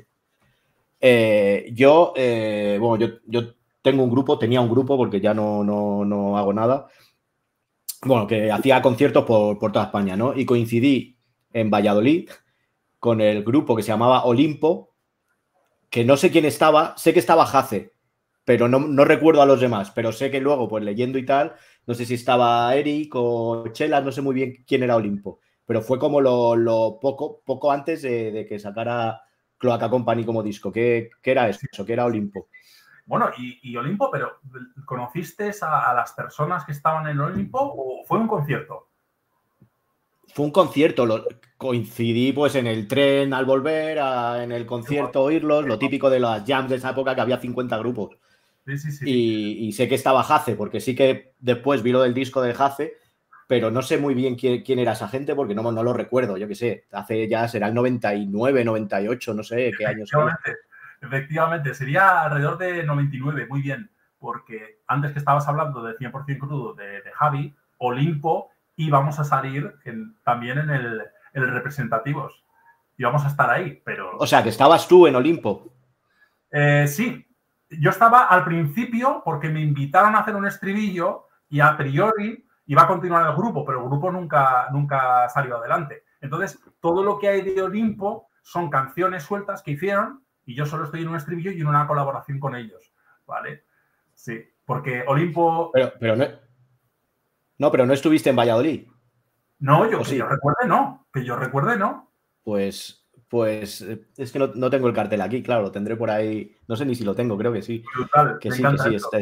[SPEAKER 1] Bueno, yo tengo un grupo, tenía un grupo porque ya no hago nada. Bueno, que hacía conciertos por toda España, ¿no? Y coincidí en Valladolid con el grupo que se llamaba Olimpo, que no sé quién estaba, sé que estaba Jace, pero no recuerdo a los demás, pero sé que luego, pues leyendo y tal, no sé si estaba Eric o Chela, no sé muy bien quién era Olimpo, pero fue como lo poco antes de que sacara Cloaca Company como disco. ¿Qué era eso? ¿Qué era Olimpo?
[SPEAKER 2] Bueno, y Olimpo, pero ¿conociste a las personas que estaban en Olimpo o fue un concierto?
[SPEAKER 1] Fue un concierto, coincidí pues en el tren al volver, en el concierto oírlos, lo típico de las jams de esa época que había 50 grupos.
[SPEAKER 2] Sí.
[SPEAKER 1] Y sé que estaba Jace, porque sí que después vi lo del disco de Jace, pero no sé muy bien quién era esa gente porque no lo recuerdo, yo qué sé, hace ya será el 99, 98, no sé qué año sería.
[SPEAKER 2] Efectivamente, sería alrededor de 99, muy bien, porque antes que estabas hablando de 100% crudo de Javi, Olimpo íbamos a salir también en el Representativos. Íbamos a estar ahí, pero...
[SPEAKER 1] O sea, que estabas tú en Olimpo.
[SPEAKER 2] Sí, yo estaba al principio porque me invitaron a hacer un estribillo y a priori iba a continuar el grupo, pero el grupo nunca salió adelante. Entonces, todo lo que hay de Olimpo son canciones sueltas que hicieron y yo solo estoy en un estribillo y en una colaboración con ellos, ¿vale? Sí, porque Olimpo...
[SPEAKER 1] Pero no estuviste en Valladolid.
[SPEAKER 2] No, yo recuerde, no.
[SPEAKER 1] Pues es que no tengo el cartel aquí, claro, lo tendré por ahí, no sé ni si lo tengo, creo que sí.
[SPEAKER 2] Brutal,
[SPEAKER 1] Que
[SPEAKER 2] me
[SPEAKER 1] sí, que
[SPEAKER 2] encanta
[SPEAKER 1] sí.
[SPEAKER 2] esto.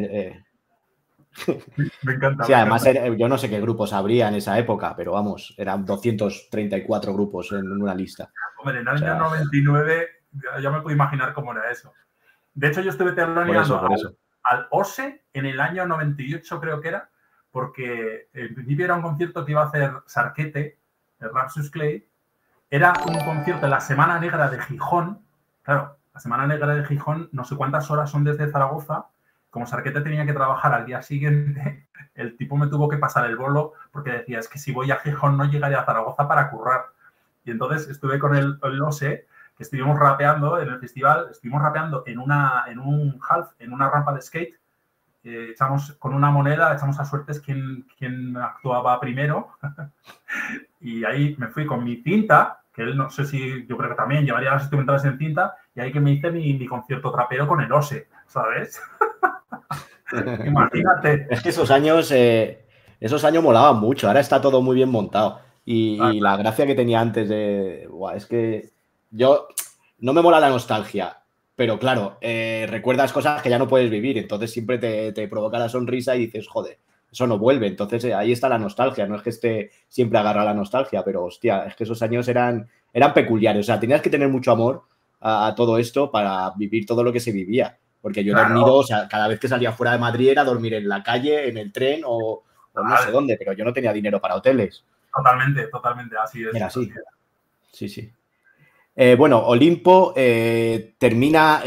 [SPEAKER 2] Me encanta,
[SPEAKER 1] Sí,
[SPEAKER 2] me
[SPEAKER 1] además
[SPEAKER 2] encanta.
[SPEAKER 1] yo no sé qué grupos habría en esa época, pero vamos, eran 234 grupos en una lista.
[SPEAKER 2] Hombre, en el año 99 ya me puedo imaginar cómo era eso. De hecho, yo estuve terminando
[SPEAKER 1] Por eso.
[SPEAKER 2] al OSE en el año 98, creo que era, porque en principio era un concierto que iba a hacer Sarquete, el Rapsus Clay. Era un concierto en la Semana Negra de Gijón. Claro, la Semana Negra de Gijón, no sé cuántas horas son desde Zaragoza. Como Sarquete tenía que trabajar al día siguiente, el tipo me tuvo que pasar el bolo porque decía, es que si voy a Gijón no llegaré a Zaragoza para currar. Y entonces estuve con el OSE, que estuvimos rapeando en el festival, estuvimos rapeando en un half, en una rampa de skate. Echamos con una moneda, echamos a suertes quién actuaba primero. Y ahí me fui con mi cinta, que él no sé si, yo creo que también llevaría las instrumentales en cinta, y ahí que me hice mi concierto trapero con el OSE, ¿sabes? Imagínate.
[SPEAKER 1] Es que esos años molaban mucho, ahora está todo muy bien montado. Y la gracia que tenía antes es que yo no me mola la nostalgia, pero claro, recuerdas cosas que ya no puedes vivir, entonces siempre te provoca la sonrisa y dices, joder, eso no vuelve. Entonces ahí está la nostalgia, no es que esté siempre agarrada a la nostalgia, pero hostia, es que esos años eran peculiares, o sea, tenías que tener mucho amor a todo esto para vivir todo lo que se vivía. Porque yo he dormido, o sea, cada vez que salía fuera de Madrid era dormir en la calle, en el tren o no sé dónde, pero yo no tenía dinero para hoteles.
[SPEAKER 2] Totalmente, así es.
[SPEAKER 1] Era así. Sí. Bueno, Olimpo termina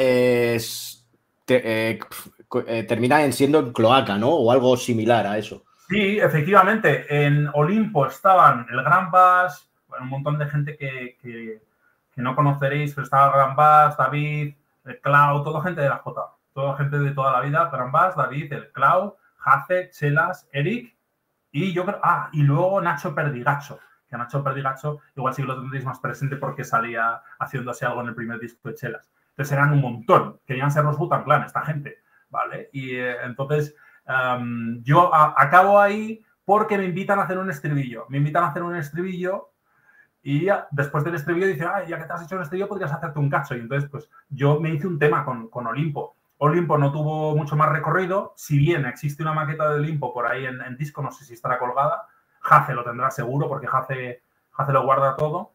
[SPEAKER 1] siendo en Cloaca, ¿no? O algo similar a eso.
[SPEAKER 2] Sí, efectivamente. En Olimpo estaban el Gran Bass, un montón de gente que no conoceréis, pero estaba el Gran Bass, David, el Clau, toda gente de la Jota, toda gente de toda la vida, Gran Bass, David, el Clau, Hace, Chelas, Eric y yo creo... y luego Nacho Perdigacho. Que a Nacho Perdigacho igual sí que lo tendréis más presente porque salía haciéndose algo en el primer disco de Chelas. Entonces eran un montón. Querían ser los Wu-Tang Clan, esta gente, ¿vale? Y entonces yo acabo ahí porque me invitan a hacer un estribillo. Me invitan a hacer un estribillo y después del estribillo dicen, ya que te has hecho un estribillo podrías hacerte un cacho. Y entonces pues yo me hice un tema con Olimpo. Olimpo no tuvo mucho más recorrido, si bien existe una maqueta de Olimpo por ahí en disco, no sé si estará colgada. Hace lo tendrá seguro porque Hace lo guarda todo.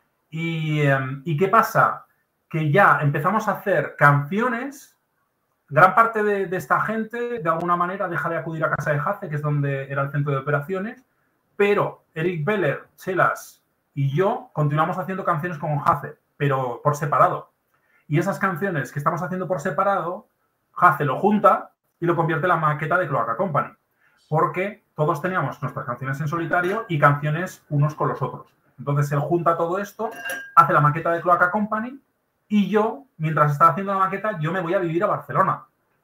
[SPEAKER 2] ¿Y qué pasa? Que ya empezamos a hacer canciones. Gran parte de esta gente, de alguna manera, deja de acudir a casa de Hace, que es donde era el centro de operaciones, pero Eric Beller, Chelas y yo continuamos haciendo canciones con Hace, pero por separado. Y esas canciones que estamos haciendo por separado, Hace lo junta y lo convierte en la maqueta de Cloaca Company, porque todos teníamos nuestras canciones en solitario y canciones unos con los otros. Entonces él junta todo esto, hace la maqueta de Cloaca Company. Y yo, mientras estaba haciendo la maqueta, yo me voy a vivir a Barcelona.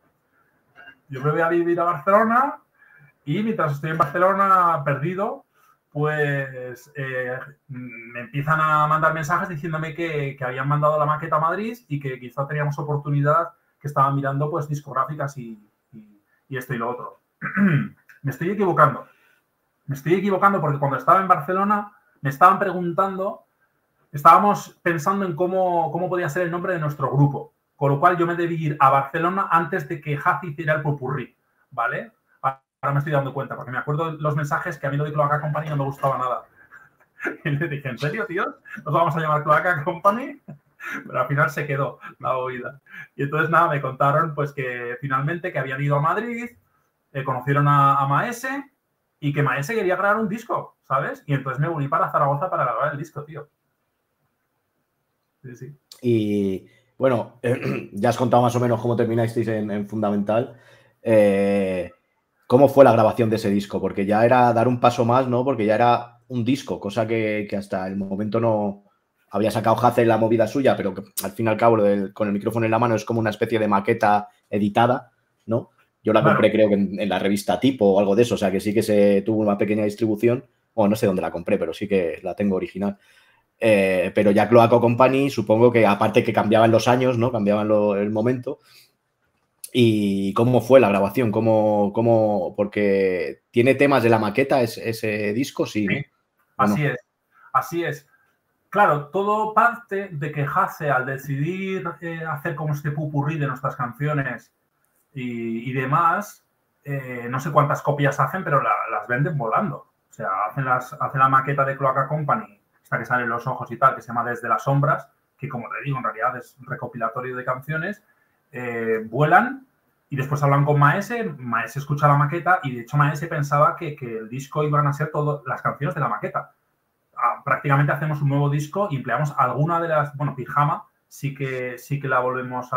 [SPEAKER 2] Yo me voy a vivir a Barcelona y mientras estoy en Barcelona perdido, pues me empiezan a mandar mensajes diciéndome que habían mandado la maqueta a Madrid y que quizá teníamos oportunidad, que estaban mirando pues discográficas y esto y lo otro. Me estoy equivocando. Me estoy equivocando porque cuando estaba en Barcelona me estaban preguntando... Estábamos pensando en cómo podía ser el nombre de nuestro grupo, con lo cual yo me debí ir a Barcelona antes de que Hace hiciera el popurrí, ¿vale? Ahora me estoy dando cuenta, porque me acuerdo de los mensajes que a mí lo de Cloaca Company no me gustaba nada. Y le dije, ¿en serio, tío? ¿Nos vamos a llamar Cloaca Company? Pero al final se quedó la oída. Y entonces, nada, me contaron pues que finalmente que habían ido a Madrid, conocieron a Maese y que Maese quería grabar un disco, ¿sabes? Y entonces me uní para Zaragoza para grabar el disco, tío. Sí.
[SPEAKER 1] Y bueno, ya has contado más o menos cómo terminasteis en Fundamental. ¿Cómo fue la grabación de ese disco? Porque ya era dar un paso más, ¿no? Porque ya era un disco, cosa que hasta el momento no había sacado Hace la movida suya, pero que al fin y al cabo con el micrófono en la mano es como una especie de maqueta editada, ¿no? Yo la compré creo que en la revista Tipo o algo de eso, o sea que sí que se tuvo una pequeña distribución, o no sé dónde la compré, pero sí que la tengo original. Pero ya Cloaca Company, supongo que aparte que cambiaban los años, ¿no? Cambiaban el momento. ¿Y cómo fue la grabación? Porque tiene temas de la maqueta ese disco, sí, ¿no?
[SPEAKER 2] Así es. Claro, todo parte de que Hace, al decidir hacer como este pupurrí de nuestras canciones y demás, no sé cuántas copias hacen, pero las venden volando. O sea, hacen la maqueta de Cloaca Company, esta que salen los ojos y tal, que se llama Desde las sombras, que como te digo, en realidad es un recopilatorio de canciones, vuelan y después hablan con Maese, Maese escucha la maqueta y de hecho Maese pensaba que el disco iban a ser todas las canciones de la maqueta. Prácticamente hacemos un nuevo disco y empleamos alguna de las, bueno, Pijama sí que la volvemos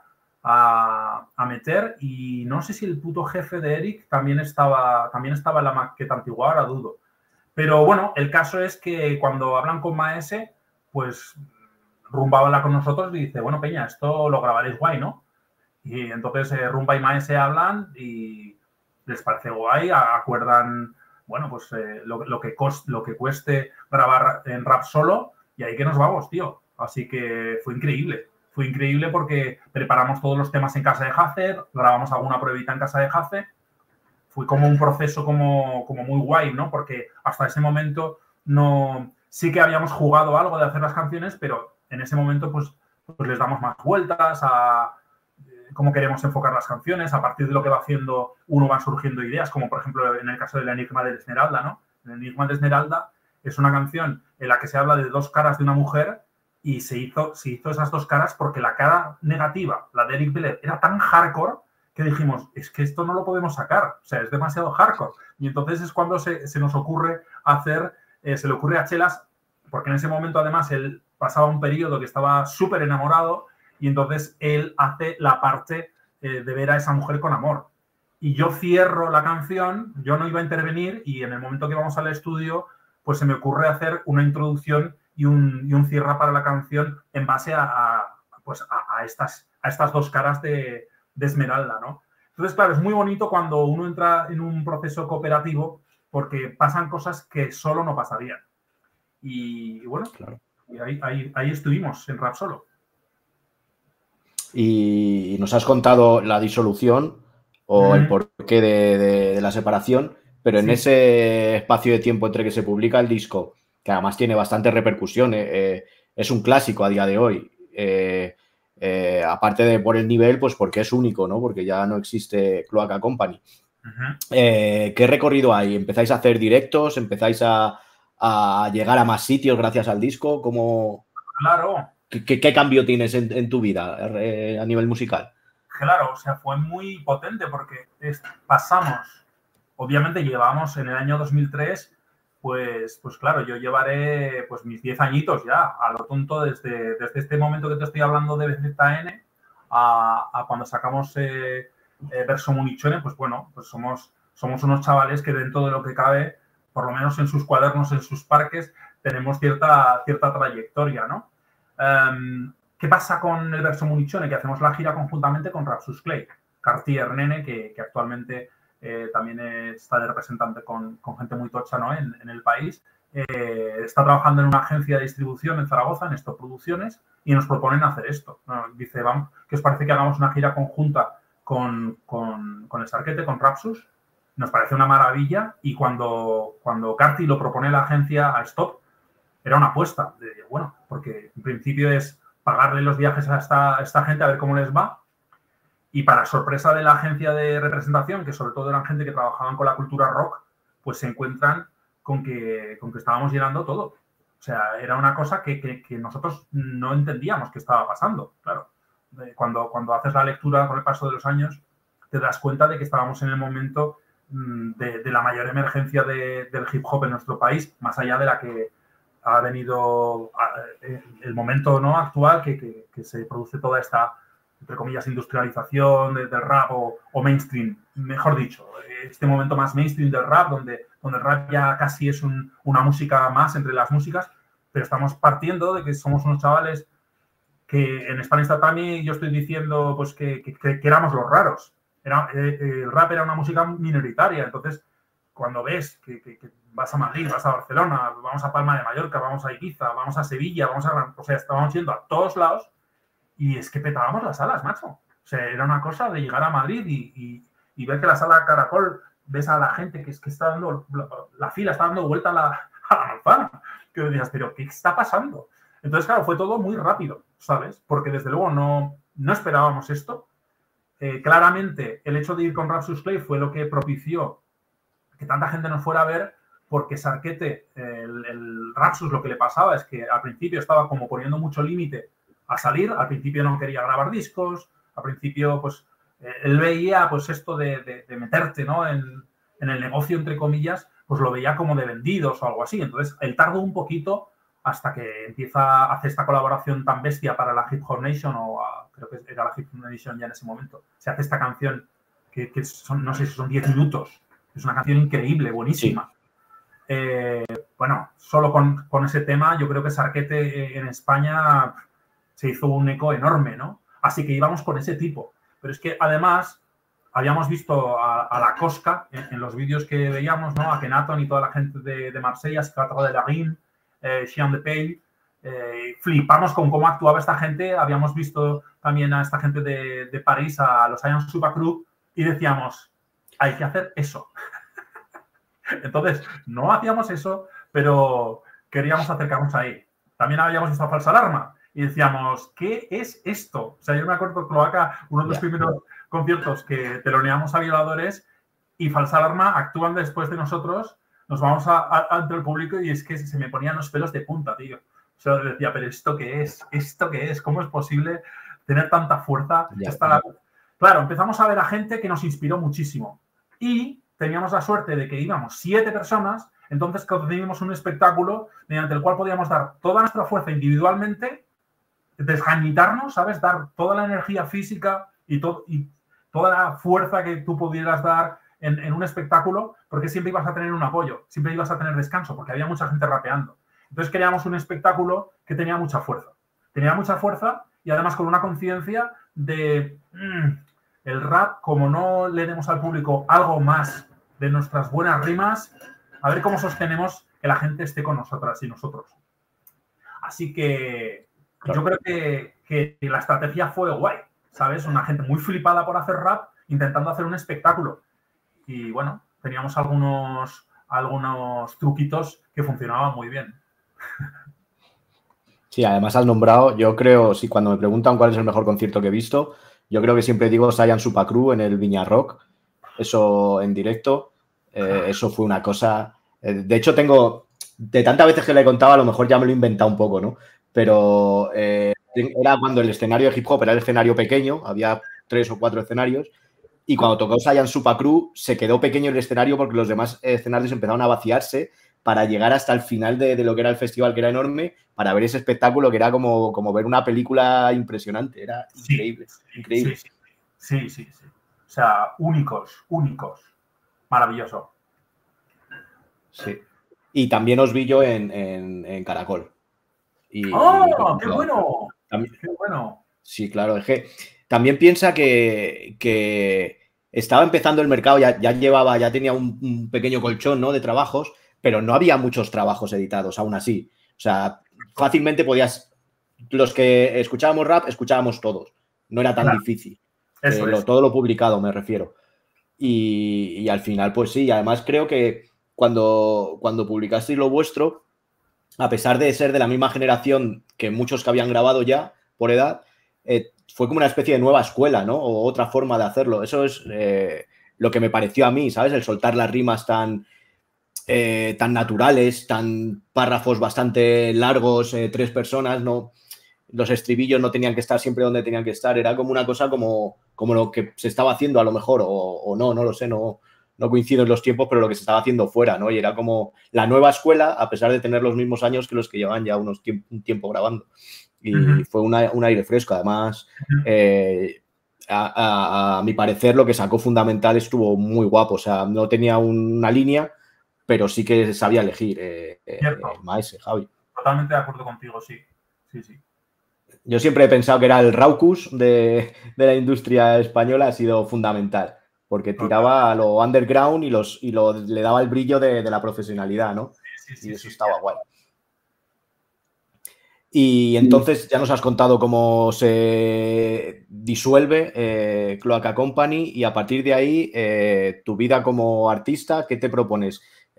[SPEAKER 2] a meter y no sé si el puto jefe de Eric también estaba en la maqueta antigua, ahora dudo. Pero bueno, el caso es que cuando hablan con Maese, pues Rumba habla con nosotros y dice, bueno, Peña, esto lo grabaréis guay, ¿no? Y entonces Rumba y Maese hablan y les parece guay, acuerdan, bueno, pues lo que cueste grabar en rap solo y ahí que nos vamos, tío. Así que fue increíble. Fue increíble porque preparamos todos los temas en casa de Hace, grabamos alguna pruebita en casa de Hace. Fue como un proceso como muy guay, ¿no? Porque hasta ese momento sí que habíamos jugado algo de hacer las canciones, pero en ese momento pues les damos más vueltas a cómo queremos enfocar las canciones. A partir de lo que va haciendo uno van surgiendo ideas, como por ejemplo en el caso del Enigma de Esmeralda, ¿no? El Enigma de Esmeralda es una canción en la que se habla de dos caras de una mujer y se hizo esas dos caras porque la cara negativa, la de Eric Beller, era tan hardcore que dijimos, es que esto no lo podemos sacar, o sea, es demasiado hardcore. Y entonces es cuando se nos ocurre se le ocurre a Chelas, porque en ese momento además él pasaba un periodo que estaba súper enamorado y entonces él hace la parte de ver a esa mujer con amor. Y yo cierro la canción, yo no iba a intervenir y en el momento que vamos al estudio, pues se me ocurre hacer una introducción y un cierre para la canción en base a estas dos caras de Esmeralda, ¿no? Entonces, claro, es muy bonito cuando uno entra en un proceso cooperativo porque pasan cosas que solo no pasarían. Y bueno,
[SPEAKER 1] claro.
[SPEAKER 2] y ahí estuvimos en Rap Solo.
[SPEAKER 1] Y nos has contado la disolución o el porqué de la separación, pero en ese espacio de tiempo entre que se publica el disco, que además tiene bastante repercusión, es un clásico a día de hoy. Aparte de por el nivel, pues porque es único, ¿no? Porque ya no existe Cloaca Company. ¿Qué recorrido hay? ¿Empezáis a hacer directos? ¿Empezáis a llegar a más sitios gracias al disco? ¿Cómo...
[SPEAKER 2] Claro.
[SPEAKER 1] ¿Qué cambio tienes en tu vida a nivel musical?
[SPEAKER 2] Claro, o sea, fue muy potente porque pasamos, obviamente llevamos en el año 2003, pues claro, yo llevaré pues mis 10 añitos ya, a lo tonto, desde este momento que te estoy hablando de BZN a cuando sacamos Verso Munizione, pues bueno, pues somos unos chavales que dentro de lo que cabe, por lo menos en sus cuadernos, en sus parques, tenemos cierta trayectoria, ¿no? ¿Qué pasa con el Verso Munizione? Que hacemos la gira conjuntamente con Rapsus Clay, Cartier Nene, que actualmente también está de representante con gente muy tocha, ¿no? en el país. Está trabajando en una agencia de distribución en Zaragoza, en Stop Producciones, y nos proponen hacer esto. Dice, vamos, ¿qué os parece que hagamos una gira conjunta con el Sarquete, con Rapsus? Nos parece una maravilla, y cuando Carti lo propone la agencia a Stop, era una apuesta. Bueno, porque en principio es pagarle los viajes a esta gente a ver cómo les va. Y para sorpresa de la agencia de representación, que sobre todo eran gente que trabajaban con la cultura rock, pues se encuentran con que estábamos llenando todo. O sea, era una cosa que nosotros no entendíamos que estaba pasando. Claro, cuando haces la lectura con el paso de los años, te das cuenta de que estábamos en el momento de la mayor emergencia del hip hop en nuestro país, más allá de la que ha venido el momento, ¿no?, actual que se produce toda esta, entre comillas, industrialización del rap o mainstream, mejor dicho, este momento más mainstream del rap, donde el rap ya casi es una música más entre las músicas, pero estamos partiendo de que somos unos chavales que en Spanish Tatami yo estoy diciendo pues que éramos los raros. El rap era una música minoritaria, entonces cuando ves que vas a Madrid, vas a Barcelona, vamos a Palma de Mallorca, vamos a Ibiza, vamos a Sevilla, o sea, estábamos yendo a todos lados y es que petábamos las salas, macho. O sea, era una cosa de llegar a Madrid y ver que la sala Caracol, ves a la gente que está dando, la fila está dando vuelta a la manzana. Que decías, pero ¿qué está pasando? Entonces, claro, fue todo muy rápido, ¿sabes? Porque desde luego no esperábamos esto. Claramente, el hecho de ir con Rapsus Clay fue lo que propició que tanta gente nos fuera a ver, porque Sarquete, el Rapsus, lo que le pasaba es que al principio estaba como poniendo mucho límite a salir, al principio no quería grabar discos, al principio pues él veía pues esto de meterte, ¿no?, en el negocio, entre comillas, pues lo veía como de vendidos o algo así. Entonces él tardó un poquito hasta que empieza a hacer esta colaboración tan bestia para la Hip Hop Nation, creo que era la Hip Hop Nation ya en ese momento. Se hace esta canción que son, no sé si son 10 minutos. Es una canción increíble, buenísima. Sí. Bueno, solo con ese tema, yo creo que Sarquete en España se hizo un eco enorme, ¿no? Así que íbamos con ese tipo. Pero es que además habíamos visto a la Cosca en los vídeos que veíamos, ¿no? A Kenaton y toda la gente de Marsella, Scatra de la Rime, Chian de Pale. Flipamos con cómo actuaba esta gente. Habíamos visto también a esta gente de París, a los Iron Super Crew, y decíamos, hay que hacer eso. Entonces, no hacíamos eso, pero queríamos acercarnos ahí. También habíamos visto a Falsa Alarma y decíamos, ¿qué es esto? O sea, yo me acuerdo, Cloaca, uno de los primeros conciertos que teloneamos a Violadores, y Falsa Alarma actúan después de nosotros, nos vamos ante el público y es que se me ponían los pelos de punta, tío. O sea, decía, ¿pero esto qué es? ¿Esto qué es? ¿Cómo es posible tener tanta fuerza? Claro, empezamos a ver a gente que nos inspiró muchísimo. Y teníamos la suerte de que íbamos 7 personas, entonces teníamos un espectáculo mediante el cual podíamos dar toda nuestra fuerza individualmente, desgañitarnos, ¿sabes? Dar toda la energía física y toda la fuerza que tú pudieras dar en un espectáculo, porque siempre ibas a tener un apoyo, siempre ibas a tener descanso, porque había mucha gente rapeando. Entonces creamos un espectáculo que tenía mucha fuerza. Tenía mucha fuerza y además con una conciencia de el rap, como no le demos al público algo más de nuestras buenas rimas, a ver cómo sostenemos que la gente esté con nosotras y nosotros. Así que yo creo que la estrategia fue guay, ¿sabes? Una gente muy flipada por hacer rap, intentando hacer un espectáculo. Y bueno, teníamos algunos truquitos que funcionaban muy bien.
[SPEAKER 1] Sí, además has nombrado, yo creo, si cuando me preguntan cuál es el mejor concierto que he visto, yo creo que siempre digo Saiyan Supacru en el Viña Rock, eso en directo, eso fue una cosa, de hecho tengo, de tantas veces que le he contado, a lo mejor ya me lo he inventado un poco, ¿no? Pero era cuando el escenario de hip hop era el escenario pequeño, había 3 o 4 escenarios, y cuando tocó Saiyan Supacru se quedó pequeño el escenario porque los demás escenarios empezaron a vaciarse para llegar hasta el final de lo que era el festival, que era enorme, para ver ese espectáculo que era como ver una película impresionante. Era increíble, increíble.
[SPEAKER 2] Sí. O sea, únicos. Maravilloso.
[SPEAKER 1] Sí. Y también os vi yo en Caracol.
[SPEAKER 2] ¡Oh, qué bueno!
[SPEAKER 1] También,
[SPEAKER 2] ¡Qué bueno!
[SPEAKER 1] Sí, claro. Es que también piensa que estaba empezando el mercado, ya tenía un pequeño colchón, ¿no?, de trabajos, pero no había muchos trabajos editados aún así. O sea, fácilmente podías... Los que escuchábamos rap, escuchábamos todos. No era tan difícil. Todo lo publicado, me refiero. Y al final, pues sí. Además, creo que cuando publicasteis lo vuestro, a pesar de ser de la misma generación que muchos que habían grabado ya, por edad, fue como una especie de nueva escuela, ¿no? O otra forma de hacerlo. Eso es lo que me pareció a mí, ¿sabes? El soltar las rimas tan naturales, tan párrafos bastante largos, 3 personas, no, los estribillos no tenían que estar siempre donde tenían que estar, era como una cosa como lo que se estaba haciendo a lo mejor, o no lo sé, no coincido en los tiempos, pero lo que se estaba haciendo fuera, ¿no? Y era como la nueva escuela, a pesar de tener los mismos años que los que llevan ya un tiempo grabando. Y fue un aire fresco, además... A mi parecer, lo que sacó Fundamental estuvo muy guapo. O sea, no tenía una línea, pero sí que sabía elegir el maese, Javi.
[SPEAKER 2] Totalmente de acuerdo contigo, sí.
[SPEAKER 1] Yo siempre he pensado que era el Raucus de la industria española, ha sido Fundamental, porque tiraba a lo underground y le daba el brillo de la profesionalidad, ¿no? Y eso estaba guay. Y entonces ya nos has contado cómo se disuelve Cloaca Company y a partir de ahí tu vida como artista, ¿qué te propones?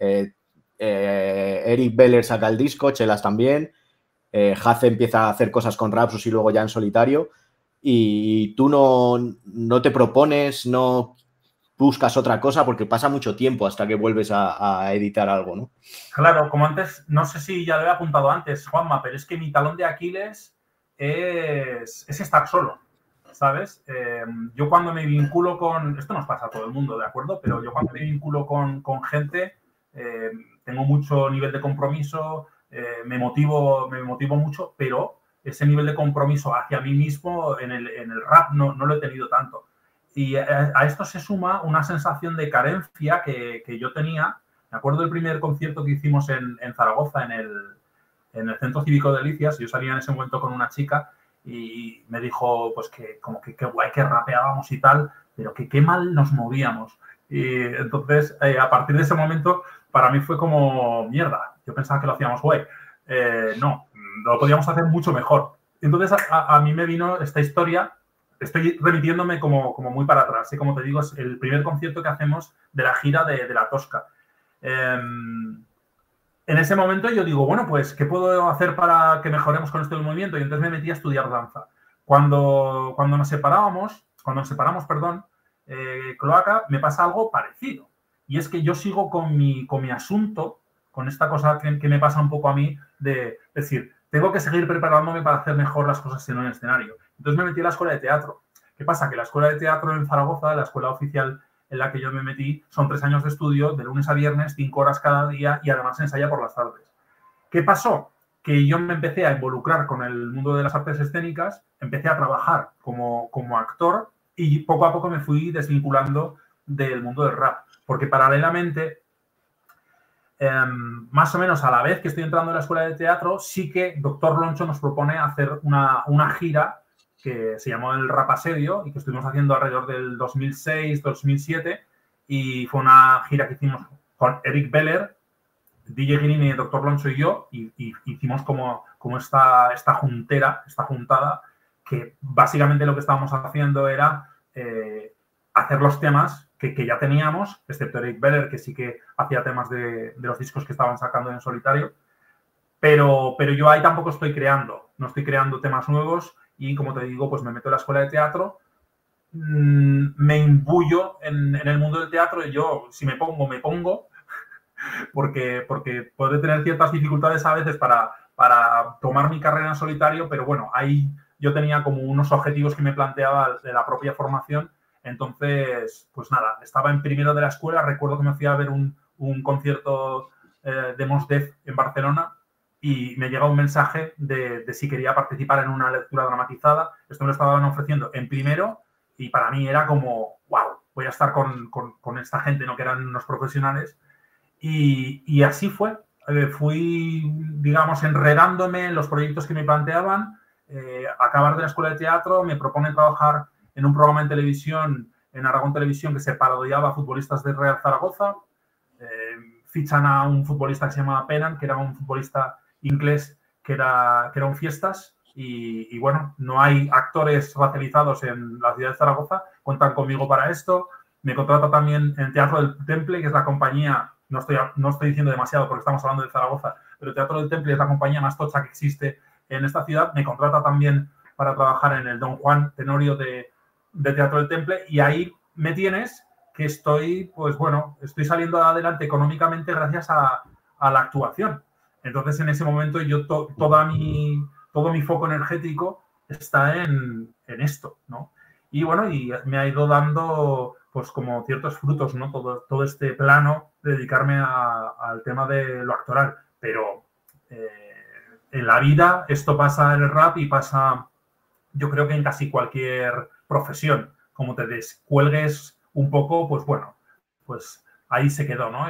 [SPEAKER 1] Eric Beller saca el disco, Chelas también, Haze empieza a hacer cosas con Rapsus y luego ya en solitario y tú no te propones, no buscas otra cosa porque pasa mucho tiempo hasta que vuelves a editar algo, ¿no?
[SPEAKER 2] Claro, como antes, no sé si ya lo había apuntado antes, Juanma, pero es que mi talón de Aquiles es estar solo, ¿sabes? Yo cuando me vinculo con... Esto nos pasa a todo el mundo, ¿de acuerdo? Pero yo cuando me vinculo con gente, tengo mucho nivel de compromiso, me motivo mucho, pero ese nivel de compromiso hacia mí mismo en el rap no lo he tenido tanto. Y a esto se suma una sensación de carencia que yo tenía. Me acuerdo del primer concierto que hicimos en Zaragoza, en el Centro Cívico de Delicias. Yo salía en ese momento con una chica y me dijo pues que qué guay que rapeábamos y tal, pero que qué mal nos movíamos. Y entonces, a partir de ese momento, para mí fue como mierda. Yo pensaba que lo hacíamos guay. No, lo podíamos hacer mucho mejor. Entonces, a mí me vino esta historia. Estoy remitiéndome como muy para atrás. Como te digo, es el primer concierto que hacemos de la gira de La Tosca. En ese momento yo digo, bueno, pues, ¿qué puedo hacer para que mejoremos con esto del movimiento? Y entonces me metí a estudiar danza. Cuando nos separamos, Cloaca, me pasa algo parecido. Y es que yo sigo con mi asunto, con esta cosa que me pasa un poco a mí, de decir, tengo que seguir preparándome para hacer mejor las cosas en un escenario. Entonces me metí a la escuela de teatro. ¿Qué pasa? Que la escuela de teatro en Zaragoza, la escuela oficial en la que yo me metí, son 3 años de estudio, de lunes a viernes, 5 horas cada día y además se ensaya por las tardes. ¿Qué pasó? Que yo me empecé a involucrar con el mundo de las artes escénicas, empecé a trabajar como actor y poco a poco me fui desvinculando del mundo del rap. Porque paralelamente, más o menos a la vez que estoy entrando en la escuela de teatro, sí que Doctor Loncho nos propone hacer una gira que se llamó El Rap Asedio y que estuvimos haciendo alrededor del 2006-2007 y fue una gira que hicimos con Eric Beller, DJ Green, Dr. Loncho y yo, y hicimos como esta juntada, que básicamente lo que estábamos haciendo era hacer los temas que ya teníamos, excepto Eric Beller, que sí que hacía temas de los discos que estaban sacando en solitario, pero yo ahí tampoco estoy creando, no estoy creando temas nuevos y, como te digo, pues me meto en la escuela de teatro, me imbullo en el mundo del teatro y yo, si me pongo, porque puede tener ciertas dificultades a veces para tomar mi carrera en solitario, pero bueno, ahí yo tenía como unos objetivos que me planteaba de la propia formación. Entonces, pues nada, estaba en primero de la escuela, recuerdo que me fui a ver un concierto de Mos Def en Barcelona y me llega un mensaje de si quería participar en una lectura dramatizada. Esto me lo estaban ofreciendo en primero y para mí era como, wow, voy a estar con esta gente, ¿no? Que eran unos profesionales. Y así fue. Fui, digamos, enredándome en los proyectos que me planteaban. Acabar de la escuela de teatro, me proponen trabajar en un programa en televisión, en Aragón Televisión, que se parodiaba a futbolistas de Real Zaragoza. Fichan a un futbolista que se llamaba Pennant, que era un futbolista inglés que era un fiestas. Y bueno, no hay actores racializados en la ciudad de Zaragoza. Cuentan conmigo para esto. Me contrata también en Teatro del Temple, que es la compañía, no estoy diciendo demasiado porque estamos hablando de Zaragoza, pero Teatro del Temple es la compañía más tocha que existe en esta ciudad. Me contrata también para trabajar en el Don Juan Tenorio de Teatro del Temple y ahí me tienes que estoy, pues bueno, estoy saliendo adelante económicamente gracias a la actuación. Entonces, en ese momento yo todo mi foco energético está en esto, ¿no? Y bueno, y me ha ido dando pues como ciertos frutos, ¿no? Todo este plano de dedicarme al tema de lo actoral. Pero en la vida esto pasa en el rap y pasa, yo creo que en casi cualquier profesión. Como te descuelgues un poco, pues bueno, pues ahí se quedó, ¿no?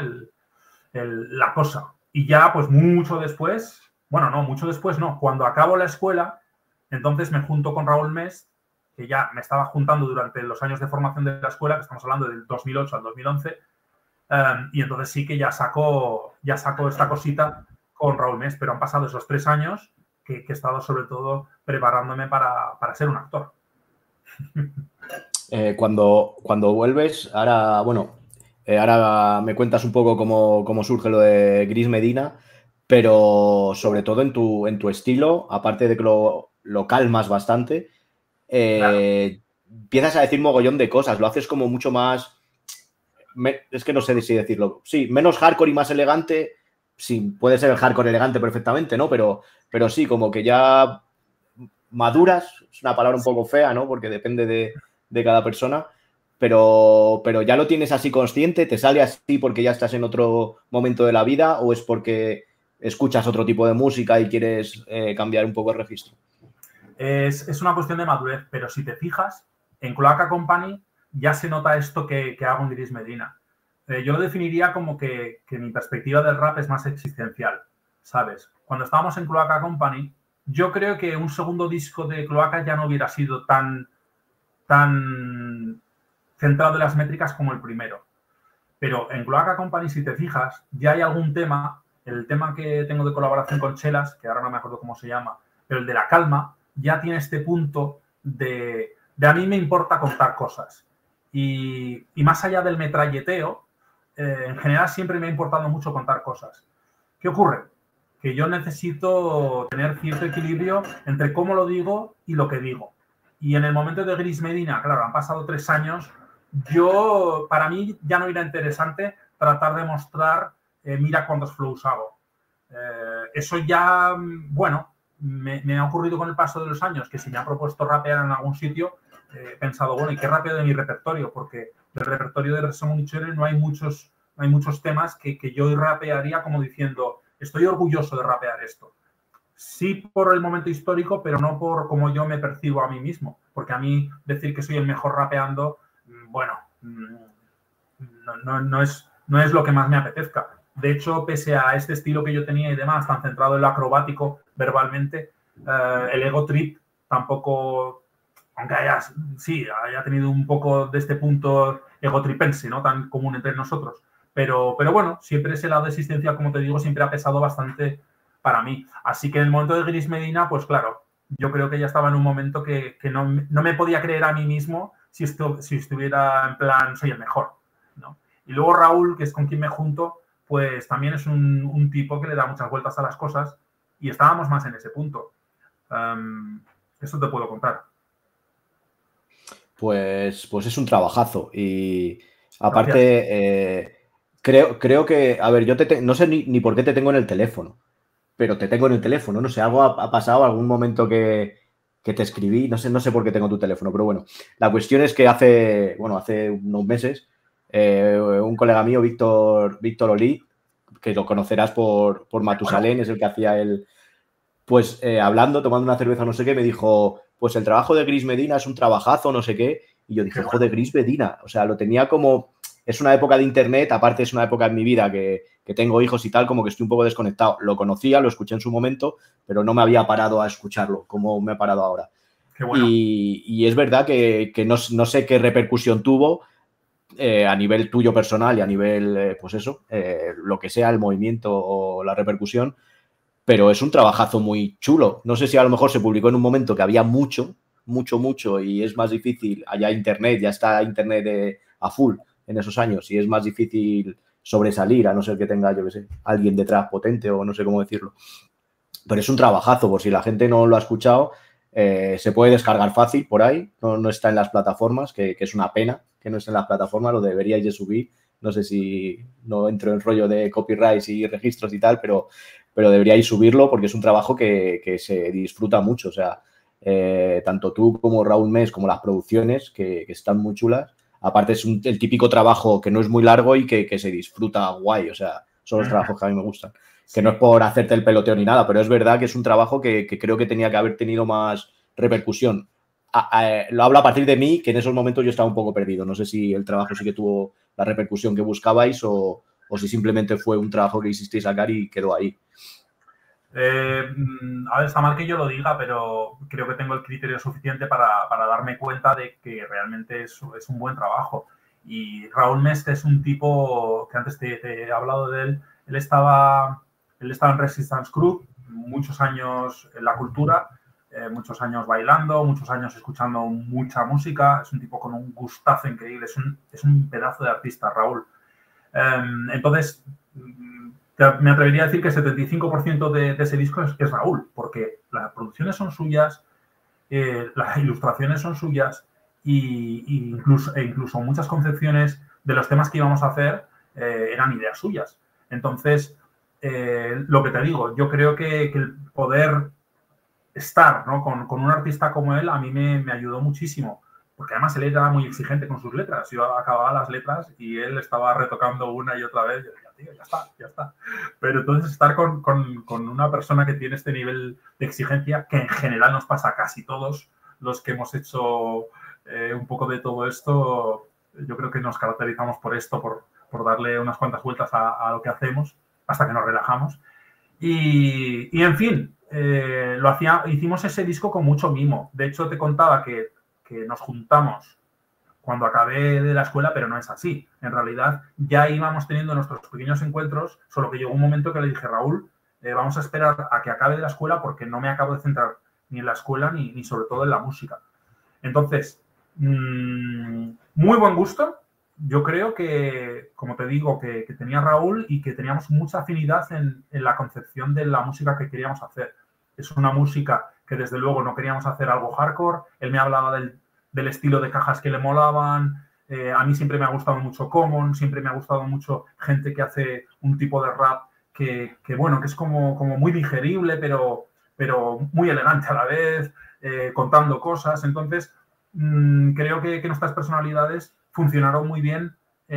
[SPEAKER 2] La cosa. Y ya, pues mucho después, bueno, no, mucho después no, cuando acabo la escuela, entonces me junto con Raúl Mes, que ya me estaba juntando durante los años de formación de la escuela, que estamos hablando del 2008 al 2011, y entonces sí que ya saco esta cosita con Raúl Mes, pero han pasado esos 3 años que he estado sobre todo preparándome para ser un actor.
[SPEAKER 1] Cuando vuelves, ahora, bueno, ahora me cuentas un poco cómo surge lo de Gris Medina, pero sobre todo en tu estilo, aparte de que lo calmas bastante, claro. Empiezas a decir mogollón de cosas, lo haces como mucho más, es que no sé si decirlo, sí, menos hardcore y más elegante, sí, puede ser el hardcore elegante perfectamente, ¿no? Pero sí, como que ya maduras, es una palabra un poco fea, ¿no? Porque depende de cada persona, pero ya lo tienes así consciente, ¿te sale así porque ya estás en otro momento de la vida o es porque escuchas otro tipo de música y quieres cambiar un poco el registro?
[SPEAKER 2] Es una cuestión de madurez, pero si te fijas, en Cloaca Company ya se nota esto que hago en Gris Medina. Yo lo definiría como que mi perspectiva del rap es más existencial, ¿sabes? Cuando estábamos en Cloaca Company, yo creo que un segundo disco de Cloaca ya no hubiera sido tan centrado en las métricas como el primero. Pero en Cloaca Company, si te fijas, ya hay algún tema, el tema que tengo de colaboración con Chelas, que ahora no me acuerdo cómo se llama, pero el de la calma, ya tiene este punto de a mí me importa contar cosas. Y más allá del metralleteo, en general siempre me ha importado mucho contar cosas. ¿Qué ocurre? Que yo necesito tener cierto equilibrio entre cómo lo digo y lo que digo. Y en el momento de Gris Medina, claro, han pasado 3 años, para mí ya no era interesante tratar de mostrar, mira cuántos flows hago. Eso ya, bueno, me ha ocurrido con el paso de los años que si me ha propuesto rapear en algún sitio, he pensado, bueno, ¿y qué rapeo de mi repertorio? Porque del repertorio de Resson Michele no hay muchos temas que yo rapearía como diciendo, estoy orgulloso de rapear esto. Sí por el momento histórico, pero no por cómo yo me percibo a mí mismo. Porque a mí decir que soy el mejor rapeando, bueno, no es lo que más me apetezca. De hecho, pese a este estilo que yo tenía y demás, tan centrado en lo acrobático verbalmente, el ego trip tampoco aunque haya tenido un poco de este punto egotripense, ¿no? Tan común entre nosotros. Pero bueno, siempre ese lado de existencia, como te digo, siempre ha pesado bastante para mí. Así que en el momento de Gris Medina, pues claro, yo creo que ya estaba en un momento que no me podía creer a mí mismo si estuviera en plan, soy el mejor, ¿no? Y luego Raúl, que es con quien me junto, pues también es un tipo que le da muchas vueltas a las cosas y estábamos más en ese punto. Eso te puedo contar.
[SPEAKER 1] Pues es un trabajazo y aparte creo que, a ver, yo no sé ni por qué te tengo en el teléfono, pero te tengo en el teléfono, no sé, algo ha pasado, algún momento que te escribí, no sé por qué tengo tu teléfono, pero bueno, la cuestión es que hace unos meses un colega mío, Víctor Olí, que lo conocerás por Matusalén, es el que hacía pues hablando, tomando una cerveza, no sé qué, me dijo, pues el trabajo de Gris Medina es un trabajazo, no sé qué, y yo dije, joder, Gris Medina, o sea, lo tenía como, es una época de internet, aparte es una época en mi vida que tengo hijos y tal, como que estoy un poco desconectado, lo conocía, lo escuché en su momento, pero no me había parado a escucharlo, como me he parado ahora.
[SPEAKER 2] Qué bueno.
[SPEAKER 1] Y es verdad que no sé qué repercusión tuvo a nivel tuyo personal y a nivel, pues eso, lo que sea, el movimiento o la repercusión, pero es un trabajazo muy chulo. No sé si a lo mejor se publicó en un momento que había mucho y es más difícil, allá internet, ya está internet a full en esos años y es más difícil sobresalir, a no ser que tenga, yo qué sé, alguien detrás potente o no sé cómo decirlo. Pero es un trabajazo, por si la gente no lo ha escuchado, se puede descargar fácil por ahí, no está en las plataformas, que es una pena que no esté en las plataformas, lo deberíais de subir. No sé si no entro en rollo de copyrights y registros y tal, pero deberíais subirlo porque es un trabajo que se disfruta mucho. O sea, tanto tú como Raúl Mes, como las producciones, que están muy chulas. Aparte es el típico trabajo que no es muy largo y que se disfruta guay. O sea, son los trabajos que a mí me gustan. Que no es por hacerte el peloteo ni nada, pero es verdad que es un trabajo que creo que tenía que haber tenido más repercusión. Lo hablo a partir de mí, que en esos momentos yo estaba un poco perdido. No sé si el trabajo sí que tuvo la repercusión que buscabais o si simplemente fue un trabajo que quisisteis sacar y quedó ahí.
[SPEAKER 2] A ver, está mal que yo lo diga, pero creo que tengo el criterio suficiente para darme cuenta de que realmente es un buen trabajo. Y Raúl Mestre es un tipo que antes te he hablado de él. Él estaba en Resistance Crew, muchos años en la cultura, muchos años bailando, muchos años escuchando mucha música. Es un tipo con un gustazo increíble, es un pedazo de artista, Raúl. Entonces, me atrevería a decir que el 75% de ese disco es Raúl, porque las producciones son suyas, las ilustraciones son suyas y incluso muchas concepciones de los temas que íbamos a hacer eran ideas suyas. Entonces, lo que te digo, yo creo que el poder estar, ¿no?, con un artista como él a mí me ayudó muchísimo, porque además él era muy exigente con sus letras. Yo acababa las letras y él estaba retocando una y otra vez. Yo decía, tío, ya está. Pero entonces estar con una persona que tiene este nivel de exigencia, que en general nos pasa a casi todos los que hemos hecho un poco de todo esto, yo creo que nos caracterizamos por esto, por darle unas cuantas vueltas a lo que hacemos hasta que nos relajamos. Y en fin, hicimos ese disco con mucho mimo. De hecho, te contaba que nos juntamos cuando acabé de la escuela, pero no es así. En realidad, ya íbamos teniendo nuestros pequeños encuentros, solo que llegó un momento que le dije, Raúl, vamos a esperar a que acabe de la escuela porque no me acabo de centrar ni en la escuela ni sobre todo en la música. Entonces, muy buen gusto. Yo creo que, como te digo, que tenía Raúl y que teníamos mucha afinidad en la concepción de la música que queríamos hacer. Es una música que desde luego no queríamos hacer algo hardcore. Él me hablaba del estilo de cajas que le molaban. A mí siempre me ha gustado mucho Common, siempre me ha gustado mucho gente que hace un tipo de rap que bueno, que es como muy digerible, pero muy elegante a la vez, contando cosas. Entonces, creo que nuestras personalidades funcionaron muy bien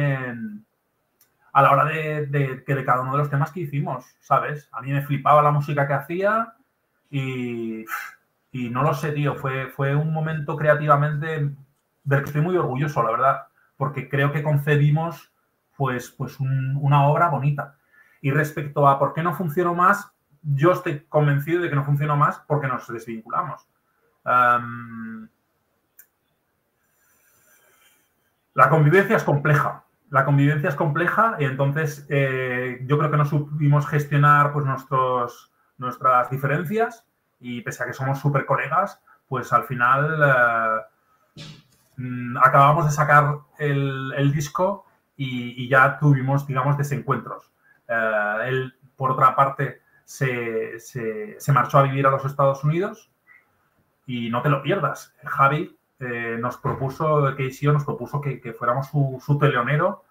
[SPEAKER 2] a la hora de cada uno de los temas que hicimos, ¿sabes? A mí me flipaba la música que hacía y no lo sé, tío, fue un momento creativamente del que estoy muy orgulloso, la verdad, porque creo que concebimos pues una obra bonita. Y respecto a por qué no funcionó más, yo estoy convencido de que no funcionó más porque nos desvinculamos. La convivencia es compleja. La convivencia es compleja y entonces yo creo que no supimos gestionar pues, nuestras diferencias y pese a que somos súper colegas, pues al final acabamos de sacar el disco y ya tuvimos, digamos, desencuentros. Él, por otra parte, se marchó a vivir a los Estados Unidos y no te lo pierdas. Javi nos propuso, KCO nos propuso que fuéramos su telonero,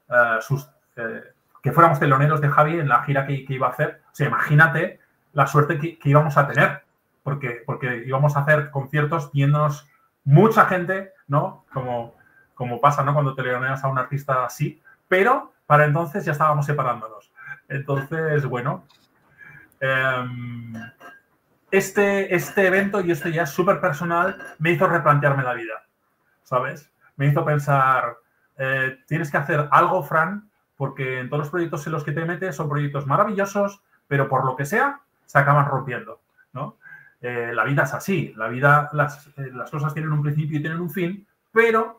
[SPEAKER 2] que fuéramos teloneros de Javi en la gira que iba a hacer. O sea, imagínate la suerte que íbamos a tener, porque íbamos a hacer conciertos viéndonos mucha gente, ¿no? Como pasa, ¿no? Cuando teloneas a un artista así, pero para entonces ya estábamos separándonos. Entonces, bueno, este evento, y esto ya es súper personal, me hizo replantearme la vida, ¿sabes? Me hizo pensar, tienes que hacer algo, Fran, porque en todos los proyectos en los que te metes son proyectos maravillosos, pero por lo que sea, se acaban rompiendo, ¿no? La vida es así, la vida, las cosas tienen un principio y tienen un fin, pero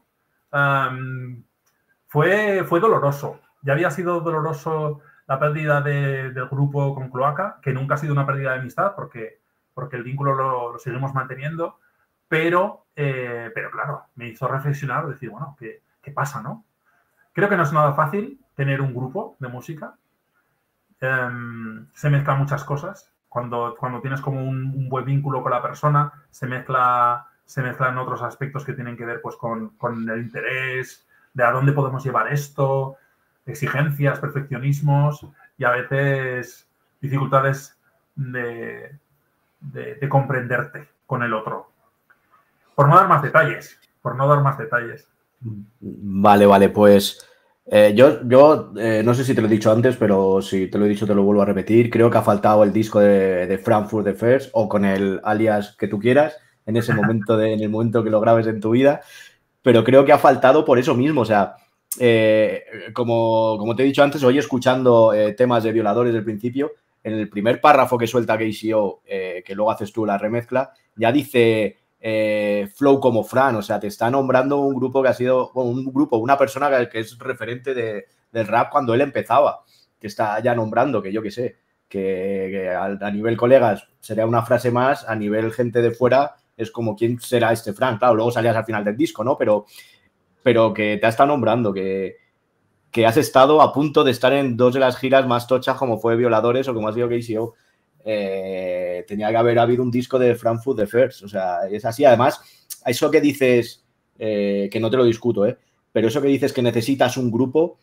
[SPEAKER 2] fue doloroso. Ya había sido doloroso la pérdida del grupo con Cloaca, que nunca ha sido una pérdida de amistad, porque el vínculo lo seguimos manteniendo, pero claro, me hizo reflexionar, decir, bueno, ¿qué pasa, no? Creo que no es nada fácil tener un grupo de música. Se mezclan muchas cosas. Cuando tienes como un buen vínculo con la persona, se mezclan otros aspectos que tienen que ver pues, con el interés, de a dónde podemos llevar esto, exigencias, perfeccionismos y a veces dificultades de comprenderte con el otro. Por no dar más detalles.
[SPEAKER 1] Vale, pues yo no sé si te lo he dicho antes, pero si te lo he dicho te lo vuelvo a repetir. Creo que ha faltado el disco de Frankfurt the First o con el alias que tú quieras en ese momento, en el momento que lo grabes en tu vida, pero creo que ha faltado por eso mismo, o sea, como te he dicho antes, hoy escuchando temas de Violadores del principio, en el primer párrafo que suelta KCO, que luego haces tú la remezcla, ya dice flow como Fran, o sea, te está nombrando un grupo que ha sido, una persona que es referente del rap cuando él empezaba, que está ya nombrando, que yo qué sé, que a nivel colegas sería una frase más, a nivel gente de fuera es como quién será este Fran, claro, luego salías al final del disco, ¿no? Pero que te ha estado nombrando, que has estado a punto de estar en 2 de las giras más tochas como fue Violadores o como ha sido KCO. Tenía que haber habido un disco de Frankfurt the First, o sea, es así. Además, eso que dices, que no te lo discuto, pero eso que dices que necesitas un grupo,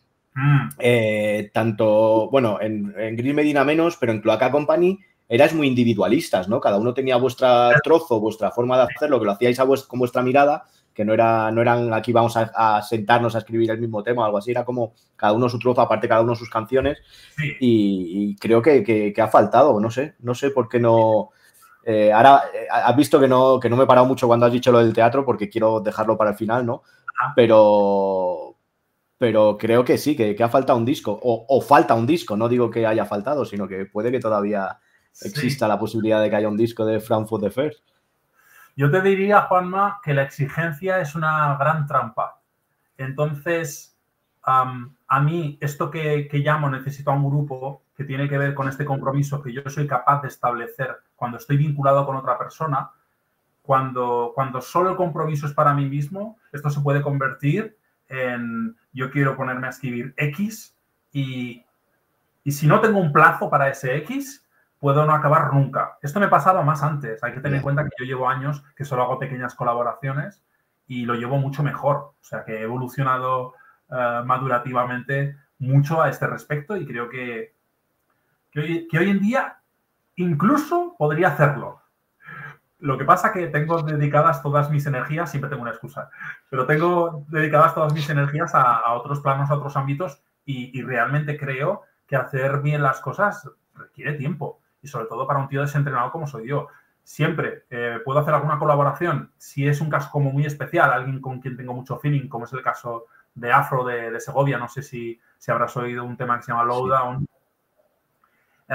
[SPEAKER 1] tanto, bueno, en Gris Medina menos, pero en Cloaca Company erais muy individualistas, ¿no? Cada uno tenía vuestra trozo, vuestra forma de hacerlo, que lo hacíais con vuestra mirada, que no eran aquí vamos a sentarnos a escribir el mismo tema o algo así, era como cada uno su trozo, aparte cada uno sus canciones, sí. Y creo que ha faltado, no sé por qué no. Ahora has visto que no me he parado mucho cuando has dicho lo del teatro porque quiero dejarlo para el final, ¿no? Pero creo que sí, que ha faltado un disco o falta un disco, no digo que haya faltado, sino que puede que todavía exista la posibilidad de que haya un disco de Frankfurt the First.
[SPEAKER 2] Yo te diría, Juanma, que la exigencia es una gran trampa. Entonces, a mí, esto que llamo necesito a un grupo que tiene que ver con este compromiso que yo soy capaz de establecer cuando estoy vinculado con otra persona, cuando solo el compromiso es para mí mismo, esto se puede convertir en yo quiero ponerme a escribir X y si no tengo un plazo para ese X, puedo no acabar nunca. Esto me pasaba más antes. Hay que tener en cuenta que yo llevo años que solo hago pequeñas colaboraciones y lo llevo mucho mejor. O sea, que he evolucionado madurativamente mucho a este respecto y creo que hoy en día incluso podría hacerlo. Lo que pasa que tengo dedicadas todas mis energías, siempre tengo una excusa, pero tengo dedicadas todas mis energías a otros planos, a otros ámbitos y realmente creo que hacer bien las cosas requiere tiempo. Y sobre todo para un tío desentrenado como soy yo. Siempre puedo hacer alguna colaboración si es un caso como muy especial, alguien con quien tengo mucho feeling, como es el caso de Afro de Segovia. No sé si habrás oído un tema que se llama Lowdown. Sí.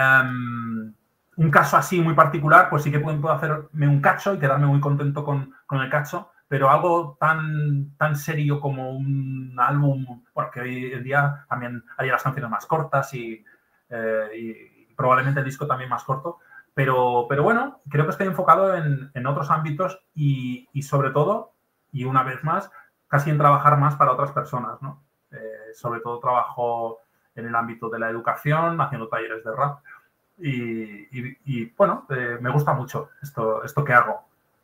[SPEAKER 2] Un caso así muy particular, pues sí que puedo hacerme un cacho y quedarme muy contento con el cacho, pero algo tan serio como un álbum, bueno, que hoy en día también hay las canciones más cortas y probablemente el disco también más corto, pero bueno, creo que estoy enfocado en otros ámbitos y sobre todo, y una vez más, casi en trabajar más para otras personas, ¿no? Sobre todo trabajo en el ámbito de la educación, haciendo talleres de rap y bueno, me gusta mucho esto que hago.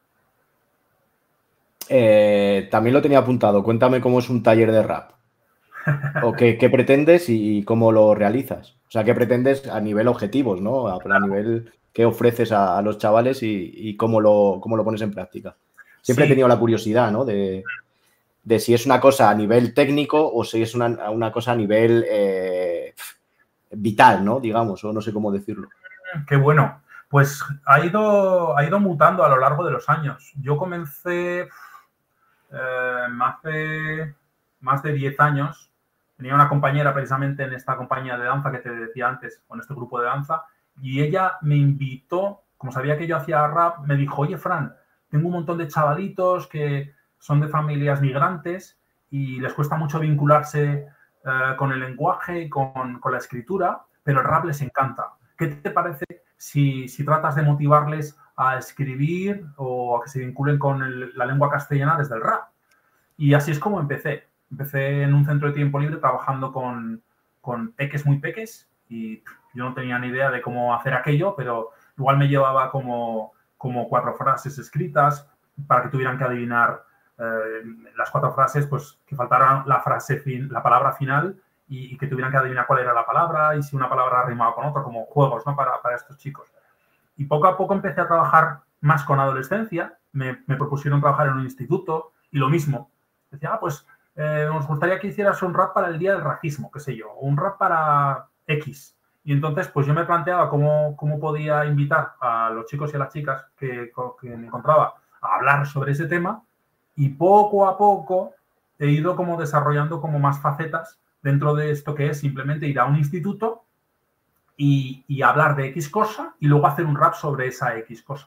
[SPEAKER 1] También lo tenía apuntado. Cuéntame cómo es un taller de rap. ¿O qué pretendes y cómo lo realizas? O sea, ¿qué pretendes a nivel objetivos, ¿no? A nivel qué ofreces a los chavales y cómo lo pones en práctica. Siempre he
[SPEAKER 2] Sí.
[SPEAKER 1] tenido la curiosidad, ¿no? De si es una cosa a nivel técnico o si es una cosa a nivel vital, ¿no? Digamos, o no sé cómo decirlo.
[SPEAKER 2] Qué bueno. Pues ha ido mutando a lo largo de los años. Yo comencé hace más de 10 años. Tenía una compañera precisamente en esta compañía de danza que te decía antes, con este grupo de danza, y ella me invitó, como sabía que yo hacía rap, me dijo, oye, Fran, tengo un montón de chavalitos que son de familias migrantes y les cuesta mucho vincularse con el lenguaje y con la escritura, pero el rap les encanta. ¿Qué te parece si tratas de motivarles a escribir o a que se vinculen con la lengua castellana desde el rap? Y así es como empecé. Empecé en un centro de tiempo libre trabajando con peques muy peques y yo no tenía ni idea de cómo hacer aquello, pero igual me llevaba como 4 frases escritas para que tuvieran que adivinar las 4 frases, pues que faltara la palabra final y que tuvieran que adivinar cuál era la palabra y si una palabra rimaba con otra, como juegos, ¿no? Para estos chicos. Y poco a poco empecé a trabajar más con adolescencia. Me propusieron trabajar en un instituto y lo mismo. Decía, pues nos gustaría que hicieras un rap para el Día del Racismo, qué sé yo, o un rap para X. Y entonces, pues yo me planteaba cómo podía invitar a los chicos y a las chicas que me encontraba a hablar sobre ese tema y poco a poco he ido como desarrollando como más facetas dentro de esto que es simplemente ir a un instituto y hablar de X cosa y luego hacer un rap sobre esa X cosa.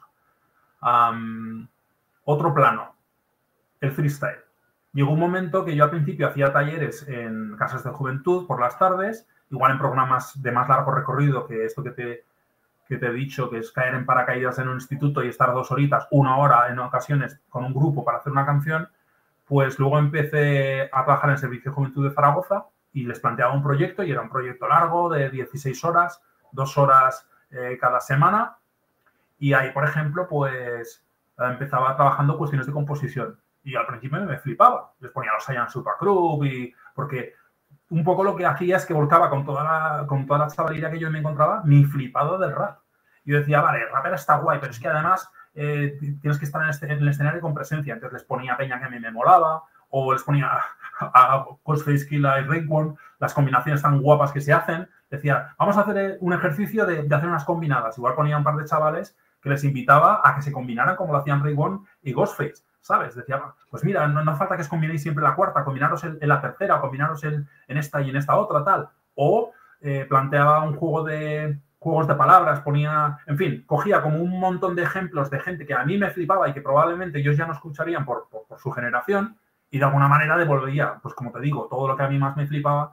[SPEAKER 2] Otro plano, el freestyle. Llegó un momento que yo al principio hacía talleres en casas de juventud por las tardes, igual en programas de más largo recorrido que esto que te he dicho, que es caer en paracaídas en un instituto y estar 2 horitas, 1 hora en ocasiones con un grupo para hacer una canción. Pues luego empecé a trabajar en el Servicio de Juventud de Zaragoza y les planteaba un proyecto y era un proyecto largo de 16 horas, 2 horas cada semana. Y ahí, por ejemplo, pues empezaba trabajando cuestiones de composición. Y al principio me flipaba. Les ponía los Saiyan Supergroup porque un poco lo que hacía es que volcaba con toda la chavalilla que yo me encontraba mi flipado del rap. Y yo decía, vale, el rapper está guay, pero es que además tienes que estar en el escenario con presencia. Entonces les ponía peña que a mí me molaba o les ponía a Ghostface Killah y Raekwon, las combinaciones tan guapas que se hacen. Decía, vamos a hacer un ejercicio de hacer unas combinadas. Igual ponía un par de chavales que les invitaba a que se combinaran como lo hacían Raekwon y Ghostface, ¿sabes? Decía, pues mira, no falta que os combinéis siempre la cuarta, combinaros en la tercera, combinaros en esta y en esta otra, tal. O planteaba un juegos de palabras, ponía, en fin, cogía como un montón de ejemplos de gente que a mí me flipaba y que probablemente ellos ya no escucharían por su generación y de alguna manera devolvía, pues como te digo, todo lo que a mí más me flipaba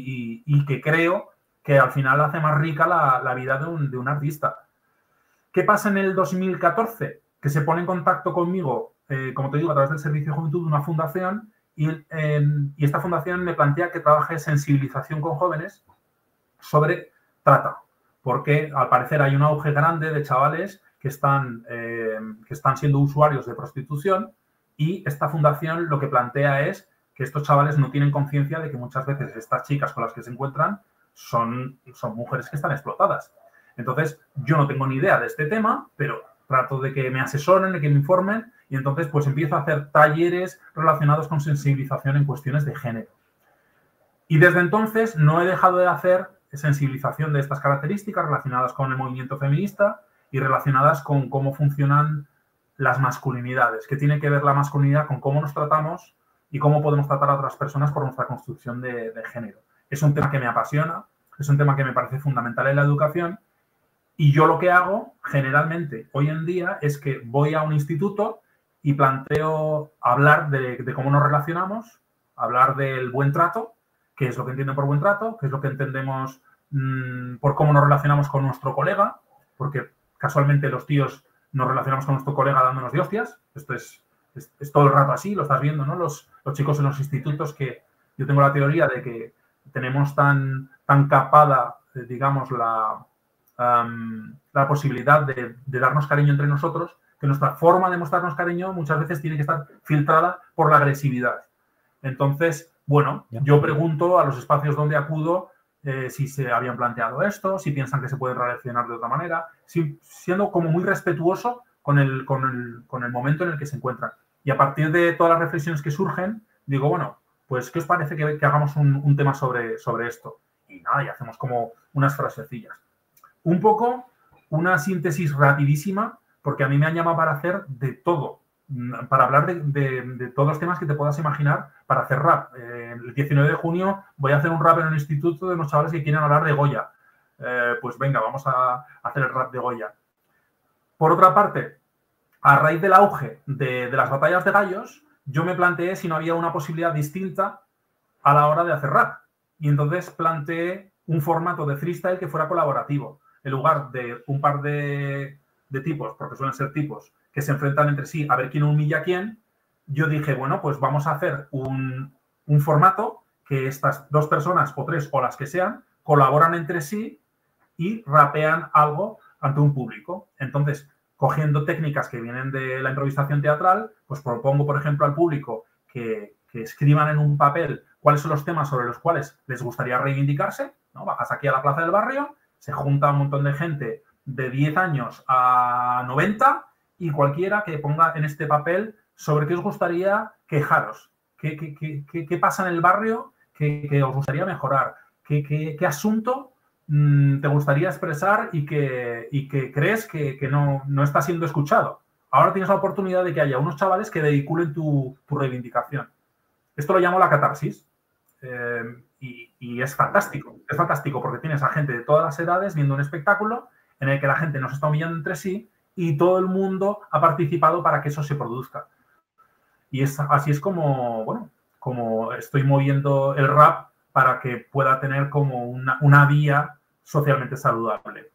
[SPEAKER 2] y que creo que al final hace más rica la vida de un artista. ¿Qué pasa en el 2014? Que se pone en contacto conmigo, como te digo, a través del Servicio de Juventud de una fundación y esta fundación me plantea que trabaje sensibilización con jóvenes sobre trata, porque al parecer hay un auge grande de chavales que están siendo usuarios de prostitución y esta fundación lo que plantea es que estos chavales no tienen conciencia de que muchas veces estas chicas con las que se encuentran son mujeres que están explotadas. Entonces, yo no tengo ni idea de este tema, pero trato de que me asesoren, de que me informen y entonces pues empiezo a hacer talleres relacionados con sensibilización en cuestiones de género. Y desde entonces no he dejado de hacer sensibilización de estas características relacionadas con el movimiento feminista y relacionadas con cómo funcionan las masculinidades, que tiene que ver la masculinidad con cómo nos tratamos y cómo podemos tratar a otras personas por nuestra construcción de género. Es un tema que me apasiona, es un tema que me parece fundamental en la educación y yo lo que hago generalmente hoy en día es que voy a un instituto y planteo hablar de cómo nos relacionamos, hablar del buen trato, qué es lo que entienden por buen trato, qué es lo que entendemos por cómo nos relacionamos con nuestro colega, porque casualmente los tíos nos relacionamos con nuestro colega dándonos de hostias. Esto es todo el rato así, lo estás viendo, ¿no? Los chicos en los institutos, que yo tengo la teoría de que tenemos tan capada, digamos, la posibilidad de darnos cariño entre nosotros, que nuestra forma de mostrarnos cariño muchas veces tiene que estar filtrada por la agresividad. Entonces, bueno, yo pregunto a los espacios donde acudo si se habían planteado esto, si piensan que se puede relacionar de otra manera, siendo como muy respetuoso con el momento en el que se encuentran. Y a partir de todas las reflexiones que surgen, digo, bueno, pues, ¿qué os parece que hagamos un tema sobre esto? Y nada, y hacemos como unas frasecillas. Un poco una síntesis rapidísima, porque a mí me han llamado para hacer de todo, para hablar de todos los temas que te puedas imaginar, para hacer rap. El 19 de junio voy a hacer un rap en un instituto de unos chavales que quieren hablar de Goya. Pues venga, vamos a hacer el rap de Goya. Por otra parte, a raíz del auge de las batallas de gallos, yo me planteé si no había una posibilidad distinta a la hora de hacer rap. Y entonces planteé un formato de freestyle que fuera colaborativo. En lugar de un par de tipos, porque suelen ser tipos, que se enfrentan entre sí a ver quién humilla a quién, yo dije, bueno, pues vamos a hacer un formato que estas dos personas, o tres, o las que sean, colaboran entre sí y rapean algo ante un público. Entonces, cogiendo técnicas que vienen de la improvisación teatral, pues propongo, por ejemplo, al público que escriban en un papel cuáles son los temas sobre los cuales les gustaría reivindicarse, ¿no? Bajas aquí a la plaza del barrio, se junta un montón de gente de 10 años a 90 y cualquiera que ponga en este papel sobre qué os gustaría quejaros, qué pasa en el barrio que os gustaría mejorar, qué asunto te gustaría expresar y que crees que no está siendo escuchado. Ahora tienes la oportunidad de que haya unos chavales que vehiculen tu reivindicación. Esto lo llamo la catarsis y es fantástico. Es fantástico porque tienes a gente de todas las edades viendo un espectáculo en el que la gente no se está humillando entre sí y todo el mundo ha participado para que eso se produzca. Y así es como, bueno, como estoy moviendo el rap para que pueda tener como una vía socialmente saludable.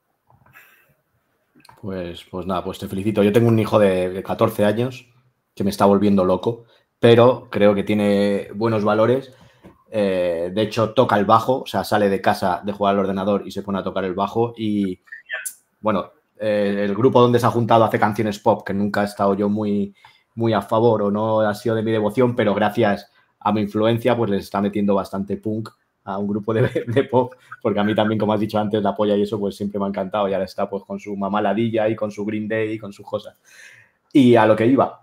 [SPEAKER 1] Pues nada, pues te felicito. Yo tengo un hijo de 14 años que me está volviendo loco, pero creo que tiene buenos valores. De hecho, toca el bajo, o sea, sale de casa de jugar al ordenador y se pone a tocar el bajo. Y, bueno, el grupo donde se ha juntado hace canciones pop, que nunca he estado yo muy a favor o no ha sido de mi devoción, pero gracias a mi influencia, pues les está metiendo bastante punk a un grupo de pop, porque a mí también, como has dicho antes, la polla y eso, pues siempre me ha encantado. Y ahora está pues con su mamá Ladilla y con su Green Day y con sus cosas. Y a lo que iba,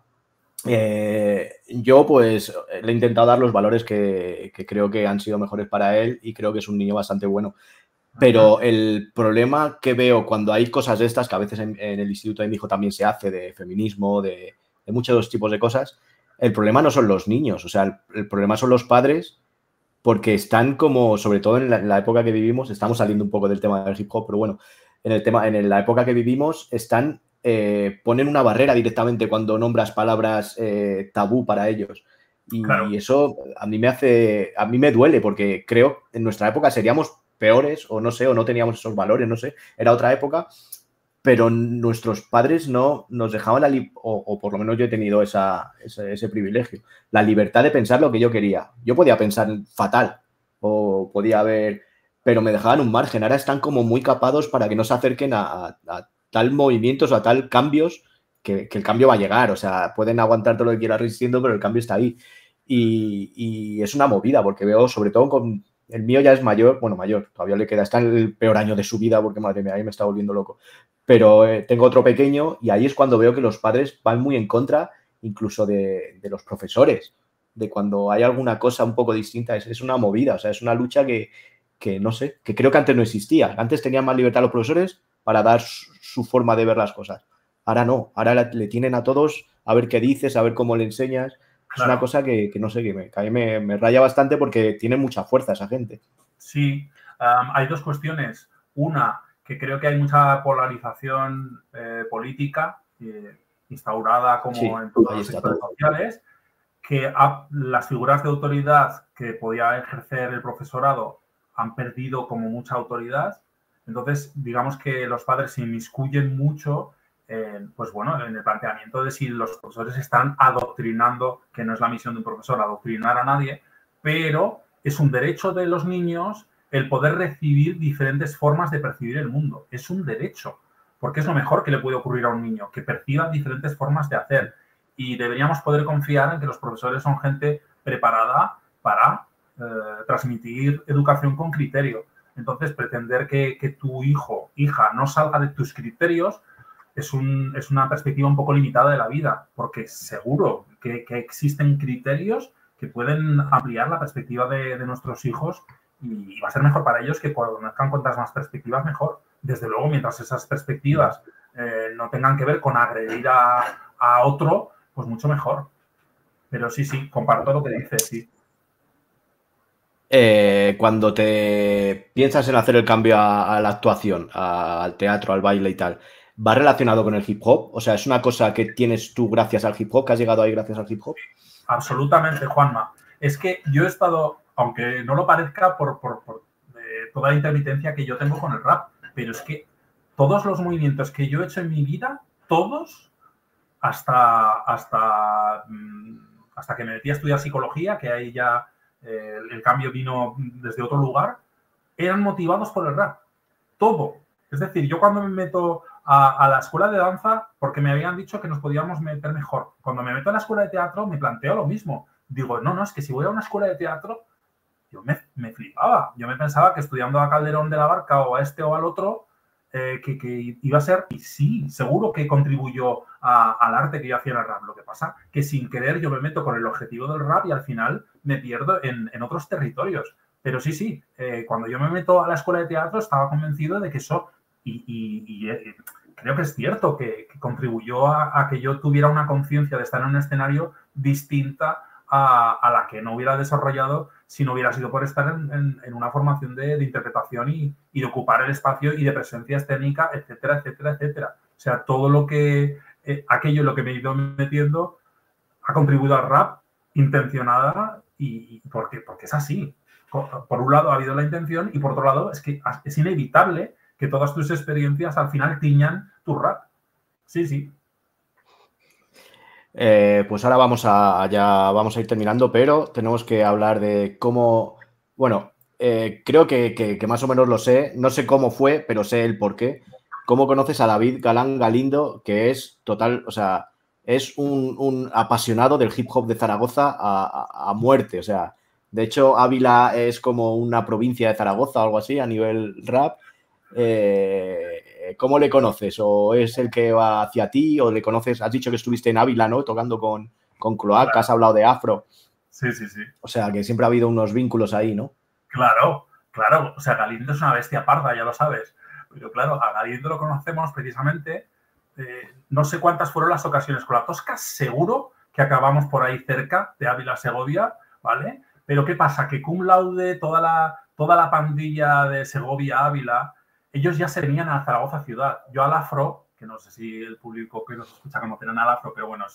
[SPEAKER 1] yo pues le he intentado dar los valores que creo que han sido mejores para él y creo que es un niño bastante bueno. Pero el problema que veo cuando hay cosas de estas, que a veces en el instituto de mi hijo también se hace, de feminismo, de muchos tipos de cosas, el problema no son los niños, o sea, el problema son los padres, porque están como, sobre todo en la época que vivimos, estamos saliendo un poco del tema del hip hop, pero bueno, en la época que vivimos ponen una barrera directamente cuando nombras palabras tabú para ellos. Y, claro, y eso a mí me duele, porque creo que en nuestra época seríamos peores, o no sé, o no teníamos esos valores, no sé, era otra época, pero nuestros padres no nos dejaban o por lo menos yo he tenido ese privilegio, la libertad de pensar lo que yo quería. Yo podía pensar fatal o podía haber, pero me dejaban un margen. Ahora están como muy capados para que no se acerquen a tal movimientos o a tal cambios que el cambio va a llegar. O sea, pueden aguantar todo lo que quieran resistiendo, pero el cambio está ahí. Y es una movida, porque veo, sobre todo con el mío ya es mayor, bueno, mayor, todavía le queda, está en el peor año de su vida, porque madre mía, ahí me está volviendo loco. Pero tengo otro pequeño y ahí es cuando veo que los padres van muy en contra incluso de los profesores, de cuando hay alguna cosa un poco distinta, es una movida, o sea, es una lucha que no sé, que creo que antes no existía. Antes tenían más libertad los profesores para dar su forma de ver las cosas. Ahora no, ahora le tienen a todos a ver qué dices, a ver cómo le enseñas. Es una cosa que no sé, que me raya bastante porque tiene mucha fuerza esa gente.
[SPEAKER 2] Sí, hay dos cuestiones. Una, que creo que hay mucha polarización política instaurada como en todos los sectores sociales, que las figuras de autoridad que podía ejercer el profesorado han perdido como mucha autoridad. Entonces, digamos que los padres se inmiscuyen mucho pues bueno, en el planteamiento de si los profesores están adoctrinando, que no es la misión de un profesor, adoctrinar a nadie, pero es un derecho de los niños el poder recibir diferentes formas de percibir el mundo. Es un derecho, porque es lo mejor que le puede ocurrir a un niño, que perciba diferentes formas de hacer. Y deberíamos poder confiar en que los profesores son gente preparada para transmitir educación con criterio. Entonces, pretender que tu hijo, hija, no salga de tus criterios es una perspectiva un poco limitada de la vida, porque seguro que existen criterios que pueden ampliar la perspectiva de nuestros hijos y va a ser mejor para ellos que conozcan cuantas más perspectivas mejor. Desde luego, mientras esas perspectivas no tengan que ver con agredir a otro, pues mucho mejor. Pero sí, comparto lo que dices, sí.
[SPEAKER 1] Cuando te piensas en hacer el cambio a la actuación, al teatro, al baile y tal, ¿va relacionado con el hip hop? O sea, ¿es una cosa que tienes tú gracias al hip hop, que has llegado ahí gracias al hip hop?
[SPEAKER 2] Absolutamente, Juanma. Es que yo he estado, aunque no lo parezca, por toda la intermitencia que yo tengo con el rap, pero es que todos los movimientos que yo he hecho en mi vida, todos, hasta que me metí a estudiar psicología, que ahí ya el cambio vino desde otro lugar, eran motivados por el rap. Todo. Es decir, yo cuando me meto a la escuela de danza, porque me habían dicho que nos podíamos meter mejor. Cuando me meto a la escuela de teatro, me planteo lo mismo. Digo, no, es que si voy a una escuela de teatro, yo me flipaba. Yo me pensaba que estudiando a Calderón de la Barca o a este o al otro, que iba a ser, y sí, seguro que contribuyó al arte que yo hacía en el rap. Lo que pasa que sin querer yo me meto con el objetivo del rap y al final me pierdo en otros territorios. Pero sí, cuando yo me meto a la escuela de teatro estaba convencido de que eso, creo que es cierto que contribuyó a que yo tuviera una conciencia de estar en un escenario distinta a la que no hubiera desarrollado si no hubiera sido por estar en una formación de interpretación y de ocupar el espacio y de presencia escénica, etcétera, etcétera, etcétera. O sea, todo lo que, aquello en lo que me he ido metiendo ha contribuido al rap intencionada y porque es así. Por un lado ha habido la intención y por otro lado es que es inevitable que todas tus experiencias al final tiñan tu rap. Sí.
[SPEAKER 1] Pues ahora vamos a ir terminando, pero tenemos que hablar de cómo, bueno, creo que más o menos lo sé, no sé cómo fue, pero sé el por qué. ¿Cómo conoces a David Galán Galindo, que es total, o sea, es un apasionado del hip hop de Zaragoza a muerte? O sea, de hecho, Ávila es como una provincia de Zaragoza o algo así a nivel rap. ¿Cómo le conoces? ¿O es el que va hacia ti? ¿O le conoces? Has dicho que estuviste en Ávila, ¿no? Tocando con Cloaca, claro. Has hablado de Afro.
[SPEAKER 2] Sí.
[SPEAKER 1] O sea, que siempre ha habido unos vínculos ahí, ¿no?
[SPEAKER 2] Claro. O sea, Galindo es una bestia parda, ya lo sabes. Pero claro, a Galindo lo conocemos precisamente. No sé cuántas fueron las ocasiones con la Tosca. Seguro que acabamos por ahí cerca de Ávila, Segovia, ¿vale? Pero ¿qué pasa? Que cum laude, toda la pandilla de Segovia, Ávila, ellos ya se venían a Zaragoza ciudad. Yo al Afro, que no sé si el público que nos escucha conocerán al Afro, pero bueno,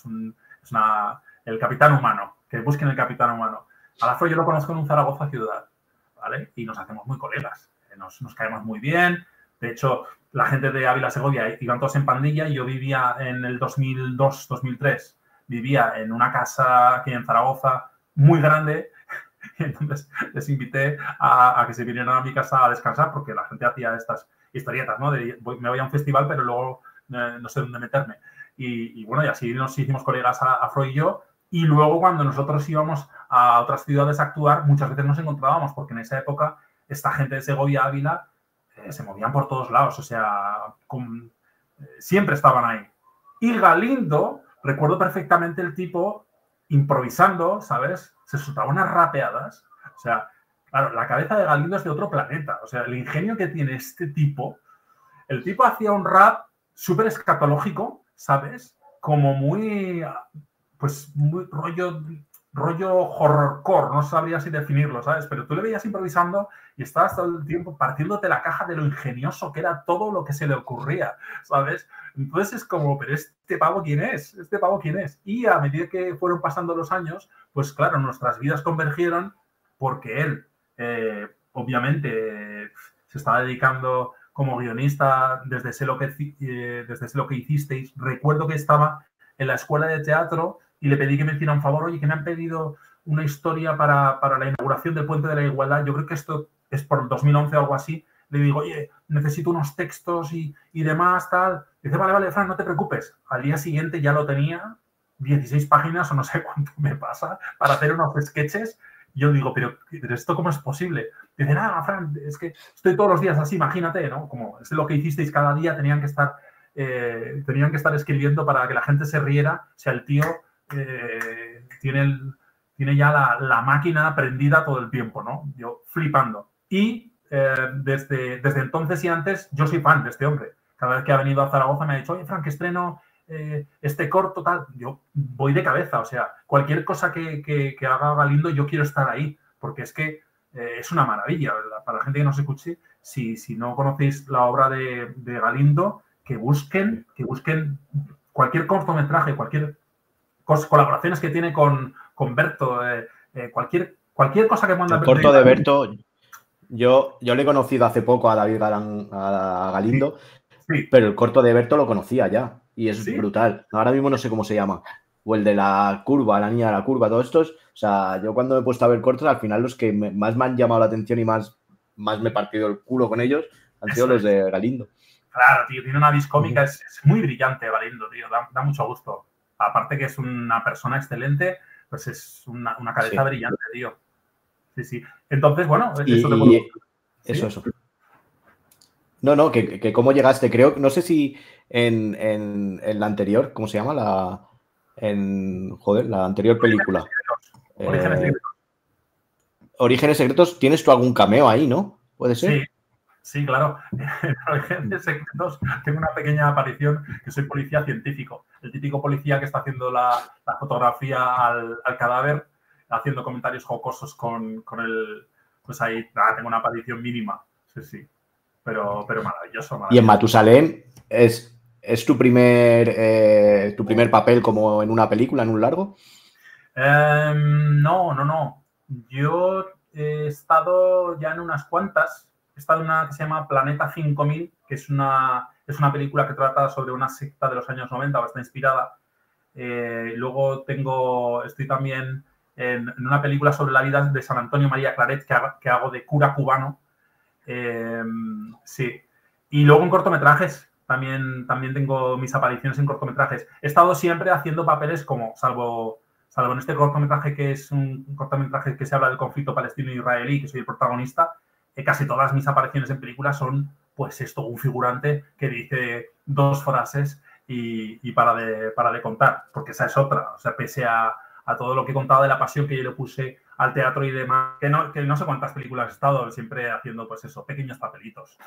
[SPEAKER 2] el Capitán Humano, que busquen el Capitán Humano. Al Afro yo lo conozco en un Zaragoza ciudad, ¿vale? Y nos hacemos muy colegas, nos caemos muy bien. De hecho, la gente de Ávila, Segovia, iban todos en pandilla y yo vivía en el 2002-2003, vivía en una casa aquí en Zaragoza muy grande. Y entonces les invité a que se vinieran a mi casa a descansar porque la gente hacía estas historietas, ¿no? Me voy a un festival, pero luego no sé dónde meterme. Y bueno, y así nos hicimos colegas Afro y yo. Y luego cuando nosotros íbamos a otras ciudades a actuar, muchas veces nos encontrábamos porque en esa época esta gente de Segovia, Ávila, se movían por todos lados. O sea, siempre estaban ahí. Y Galindo, recuerdo perfectamente el tipo improvisando, ¿sabes? Se soltaba unas rapeadas. O sea, claro, la cabeza de Galindo es de otro planeta. O sea, el ingenio que tiene este tipo. El tipo hacía un rap súper escatológico, ¿sabes? Como muy rollo rollo horrorcore, no sabría si definirlo, ¿sabes? Pero tú le veías improvisando y estabas todo el tiempo partiéndote la caja de lo ingenioso que era todo lo que se le ocurría, ¿sabes? Entonces es como, pero ¿este pavo quién es? ¿Este pavo quién es? Y a medida que fueron pasando los años, pues claro, nuestras vidas convergieron porque él, obviamente, se estaba dedicando como guionista desde Sé lo que hicisteis. Recuerdo que estaba en la escuela de teatro y le pedí que me hiciera un favor, oye, que me han pedido una historia para la inauguración del Puente de la Igualdad. Yo creo que esto es por el 2011 o algo así. Le digo, oye, necesito unos textos y demás, tal. Dice, vale, Fran, no te preocupes. Al día siguiente ya lo tenía, 16 páginas o no sé cuánto me pasa, para hacer unos sketches. Yo digo, pero ¿esto cómo es posible? Dice, nada, Fran, es que estoy todos los días así, imagínate, ¿no? Como es lo que hicisteis cada día, tenían que estar escribiendo para que la gente se riera. O sea, el tío tiene ya la máquina prendida todo el tiempo, ¿no? Yo flipando. Y desde entonces y antes, yo soy fan de este hombre. Cada vez que ha venido a Zaragoza me ha dicho, oye, Fran, que estreno este corto, tal. Yo voy de cabeza, o sea, cualquier cosa que haga Galindo, yo quiero estar ahí, porque es que es una maravilla, ¿verdad? Para la gente que nos escuche, si no conocéis la obra de Galindo, que busquen cualquier cortometraje, cualquier colaboraciones que tiene con Berto, cualquier cosa que manda.
[SPEAKER 1] El corto de Berto, yo le he conocido hace poco a David a Galindo, sí. Pero el corto de Berto lo conocía ya y es brutal. Ahora mismo no sé cómo se llama. O el de la curva, la niña de la curva, todos estos. O sea, yo cuando me he puesto a ver cortos, al final los que más me han llamado la atención y más me he partido el culo con ellos han sido los de Galindo.
[SPEAKER 2] Claro, tío, tiene una vis cómica, es muy brillante Galindo, tío, da mucho gusto. Aparte que es una persona excelente, pues es una cabeza brillante, tío. Sí. Entonces, bueno, eso te puedo...
[SPEAKER 1] Eso. No, que cómo llegaste, creo, no sé si en la anterior, ¿cómo se llama? La anterior película.
[SPEAKER 2] Orígenes Secretos.
[SPEAKER 1] Orígenes Secretos, ¿tienes tú algún cameo ahí, no? ¿Puede ser?
[SPEAKER 2] Sí, claro. En Orígenes Secretos tengo una pequeña aparición que soy policía científico. El típico policía que está haciendo la fotografía al cadáver, haciendo comentarios jocosos con el... Pues ahí tengo una aparición mínima. Sí. Pero maravilloso.
[SPEAKER 1] Y en Matusalén es tu primer papel como en una película, en un largo.
[SPEAKER 2] No. Yo he estado ya en unas cuantas. He estado en una que se llama Planeta 5000, que es una película que trata sobre una secta de los años 90, bastante inspirada. Luego estoy también en una película sobre la vida de San Antonio María Claret, que hago de cura cubano. Sí. Y luego en cortometrajes, también tengo mis apariciones en cortometrajes. He estado siempre haciendo papeles como, salvo en este cortometraje, que es un cortometraje que se habla del conflicto palestino-israelí, que soy el protagonista, casi todas mis apariciones en películas son, pues esto, un figurante que dice 2 frases y para de contar, porque esa es otra. O sea, pese a todo lo que he contado de la pasión que yo le puse al teatro y demás, que no sé cuántas películas he estado, siempre haciendo, pues eso, pequeños papelitos.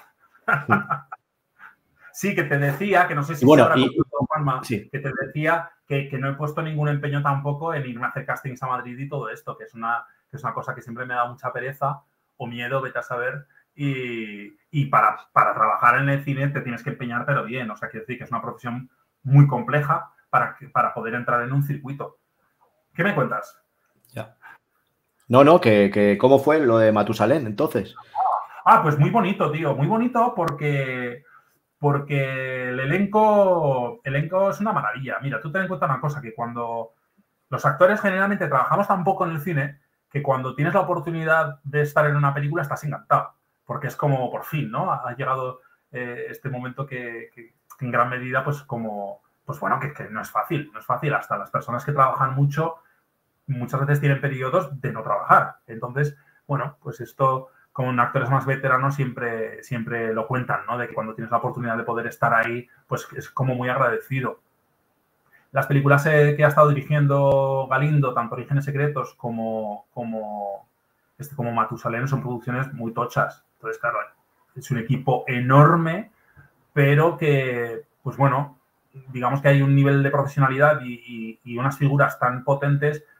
[SPEAKER 2] Sí, que te decía, que no sé si Juanma, que te decía que no he puesto ningún empeño tampoco en irme a hacer castings a Madrid y todo esto, que es una cosa que siempre me da mucha pereza o miedo, vete a saber, y para trabajar en el cine te tienes que empeñar, pero bien. O sea, quiero decir que es una profesión muy compleja para poder entrar en un circuito. ¿Qué me cuentas?
[SPEAKER 1] Ya. No, que ¿cómo fue lo de Matusalén, entonces?
[SPEAKER 2] Pues muy bonito, tío. Muy bonito porque el elenco es una maravilla. Mira, tú ten en cuenta una cosa, que cuando los actores generalmente trabajamos tan poco en el cine, que cuando tienes la oportunidad de estar en una película estás encantado, porque es como por fin, ¿no? Ha llegado este momento que en gran medida, pues como, pues bueno, que no es fácil. Hasta las personas que trabajan mucho muchas veces tienen periodos de no trabajar. Entonces, bueno, pues esto con actores más veteranos siempre lo cuentan, ¿no? De que cuando tienes la oportunidad de poder estar ahí, pues es como muy agradecido. Las películas que ha estado dirigiendo Galindo, tanto Orígenes Secretos como Matusalén, son producciones muy tochas. Entonces, claro, es un equipo enorme, pero que, pues bueno, digamos que hay un nivel de profesionalidad y unas figuras tan potentes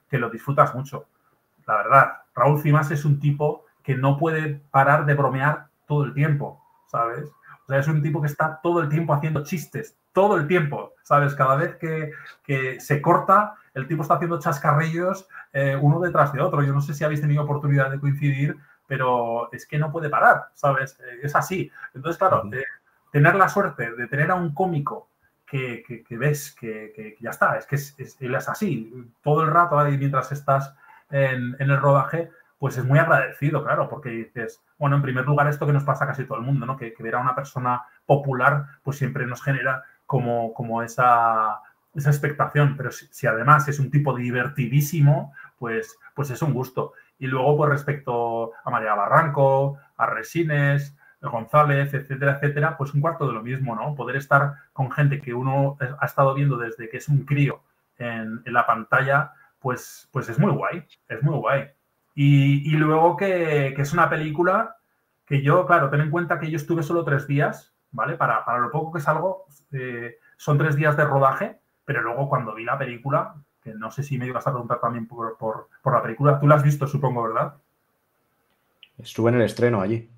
[SPEAKER 2] que lo disfrutas mucho. La verdad, Raúl Cimas es un tipo que no puede parar de bromear todo el tiempo, ¿sabes? O sea, es un tipo que está todo el tiempo haciendo chistes, todo el tiempo, ¿sabes? Cada vez que se corta, el tipo está haciendo chascarrillos uno detrás de otro. Yo no sé si habéis tenido oportunidad de coincidir, pero es que no puede parar, ¿sabes? Es así. Entonces, claro, tener la suerte de tener a un cómico que ves que ya está, es que él es así, todo el rato ahí mientras estás en el rodaje, pues es muy agradecido, claro, porque dices, bueno, en primer lugar, esto que nos pasa a casi todo el mundo, ¿no? Que ver a una persona popular, pues siempre nos genera como esa expectación, pero si además es un tipo divertidísimo, pues es un gusto. Y luego, pues respecto a María Barranco, a Resines, González, etcétera, etcétera, pues un cuarto de lo mismo, ¿no? Poder estar con gente que uno ha estado viendo desde que es un crío en la pantalla, pues es muy guay, es muy guay. Y luego que es una película que yo, claro, ten en cuenta que yo estuve solo 3 días, ¿vale? Para lo poco que salgo, son 3 días de rodaje, pero luego cuando vi la película, que no sé si me ibas a preguntar también por la película, tú la has visto, supongo, ¿verdad?
[SPEAKER 1] Estuve en el estreno allí.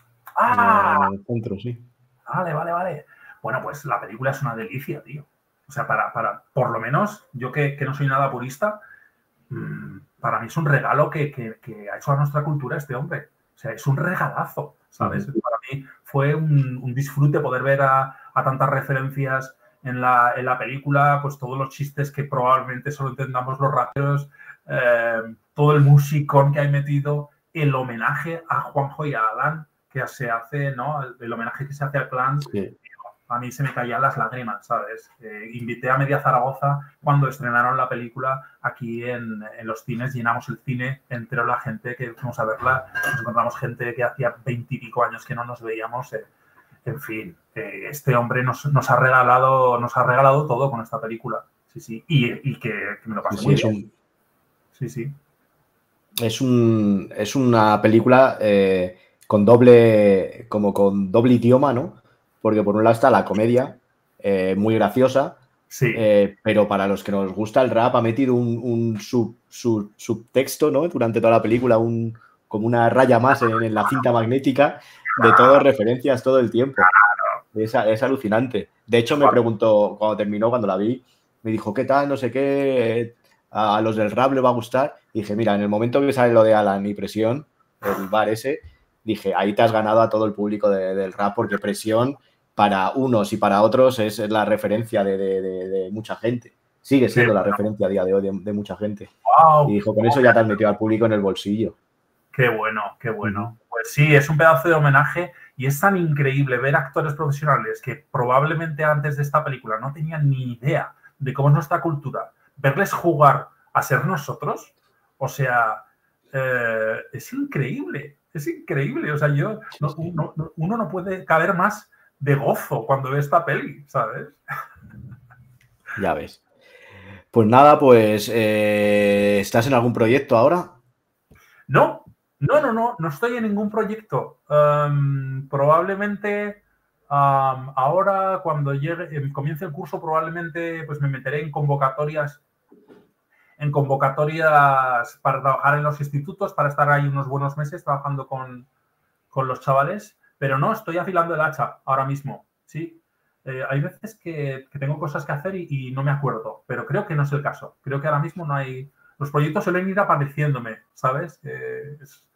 [SPEAKER 2] ¡Ah!
[SPEAKER 1] En el centro, sí.
[SPEAKER 2] Vale. Bueno, pues la película es una delicia, tío. O sea, por lo menos, yo que no soy nada purista, para mí es un regalo que ha hecho a nuestra cultura este hombre. O sea, es un regalazo, ¿sabes? Para mí fue un disfrute poder ver a tantas referencias en la película, pues todos los chistes que probablemente solo entendamos los raperos, todo el musicón que hay metido, el homenaje a Juanjo y a Adán que se hace, ¿no? El homenaje que se hace al clan. Sí. A mí se me caían las lágrimas, ¿sabes? Invité a media Zaragoza cuando estrenaron la película aquí en los cines, llenamos el cine entero, la gente que fuimos a verla, nos encontramos gente que hacía 20 y pico años que no nos veíamos. En fin, este hombre nos ha regalado todo con esta película. Sí. Y que me lo pasé muy bien. Sí.
[SPEAKER 1] Es una película con doble idioma, ¿no? Porque por un lado está la comedia, muy graciosa,
[SPEAKER 2] sí.
[SPEAKER 1] Pero para los que nos gusta el rap ha metido un subtexto, ¿no? Durante toda la película, como una raya más en la cinta magnética de todas referencias todo el tiempo. Es alucinante. De hecho, me preguntó, cuando la vi, me dijo, ¿qué tal? No sé qué, a los del rap le va a gustar. Y dije, mira, en el momento que sale lo de Alan y Presión, el bar ese, dije, ahí te has ganado a todo el público del rap, porque Presión para unos y para otros es la referencia de mucha gente. Sigue siendo la referencia a día de hoy de mucha gente. Wow, y dijo, con eso ya te has metido al público en el bolsillo.
[SPEAKER 2] Qué bueno. Pues sí, es un pedazo de homenaje y es tan increíble ver actores profesionales que probablemente antes de esta película no tenían ni idea de cómo es nuestra cultura. Verles jugar a ser nosotros, o sea, es increíble. O sea, uno no puede caber más de gozo cuando ve esta peli, ¿sabes?
[SPEAKER 1] Ya ves. Pues nada, pues ¿estás en algún proyecto ahora?
[SPEAKER 2] No estoy en ningún proyecto. Probablemente ahora cuando comience el curso probablemente pues me meteré en convocatorias para trabajar en los institutos, para estar ahí unos buenos meses trabajando con los chavales, pero no, estoy afilando el hacha ahora mismo, ¿sí? Hay veces que tengo cosas que hacer y no me acuerdo, pero creo que no es el caso. Creo que ahora mismo no hay... Los proyectos suelen ir apareciéndome, ¿sabes? Es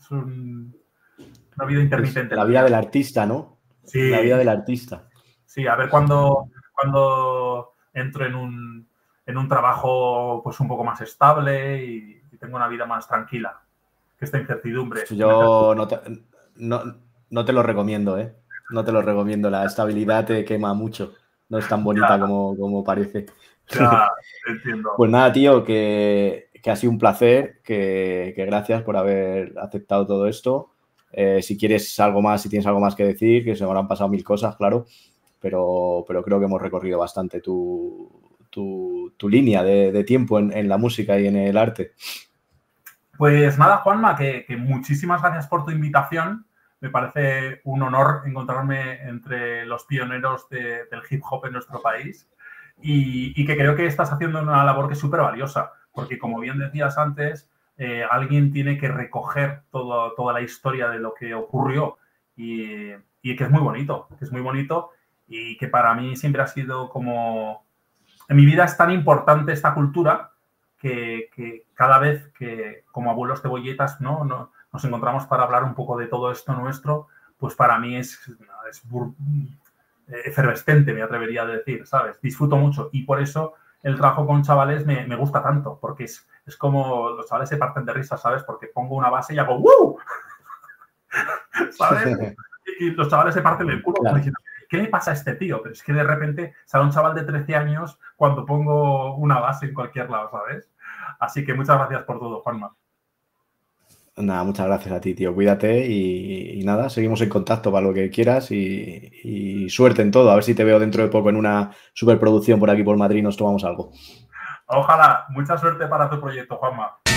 [SPEAKER 2] una vida intermitente.
[SPEAKER 1] Es la vida del artista, ¿no?
[SPEAKER 2] Sí.
[SPEAKER 1] La vida del artista.
[SPEAKER 2] Sí, a ver cuando entro en un trabajo pues un poco más estable y tengo una vida más tranquila que esta incertidumbre.
[SPEAKER 1] Yo no te lo recomiendo, ¿eh? No te lo recomiendo. La estabilidad te quema mucho. No es tan bonita como parece.
[SPEAKER 2] Ya, entiendo.
[SPEAKER 1] Pues nada, tío, que ha sido un placer, que gracias por haber aceptado todo esto. Si quieres algo más, si tienes algo más que decir, que se me habrán pasado 1000 cosas, claro, pero creo que hemos recorrido bastante tu línea de tiempo en la música y en el arte.
[SPEAKER 2] Pues nada, Juanma, que muchísimas gracias por tu invitación. Me parece un honor encontrarme entre los pioneros del hip hop en nuestro país y que creo que estás haciendo una labor que es súper valiosa, porque como bien decías antes, alguien tiene que recoger toda la historia de lo que ocurrió y que es muy bonito, y que para mí siempre ha sido como... En mi vida es tan importante esta cultura que cada vez que como abuelos cebolletas nos encontramos para hablar un poco de todo esto nuestro, pues para mí es efervescente, me atrevería a decir, ¿sabes? Disfruto mucho y por eso el trabajo con chavales me gusta tanto, porque es como los chavales se parten de risa, ¿sabes? Porque pongo una base y hago ¡wow! ¿Sabes? Y los chavales se parten el culo. Claro. ¿Qué le pasa a este tío? Pero es que de repente sale un chaval de 13 años cuando pongo una base en cualquier lado, ¿sabes? Así que muchas gracias por todo, Juanma.
[SPEAKER 1] Nada, muchas gracias a ti, tío. Cuídate y nada, seguimos en contacto para lo que quieras y suerte en todo. A ver si te veo dentro de poco en una superproducción por aquí por Madrid y nos tomamos algo.
[SPEAKER 2] Ojalá. Mucha suerte para tu proyecto, Juanma.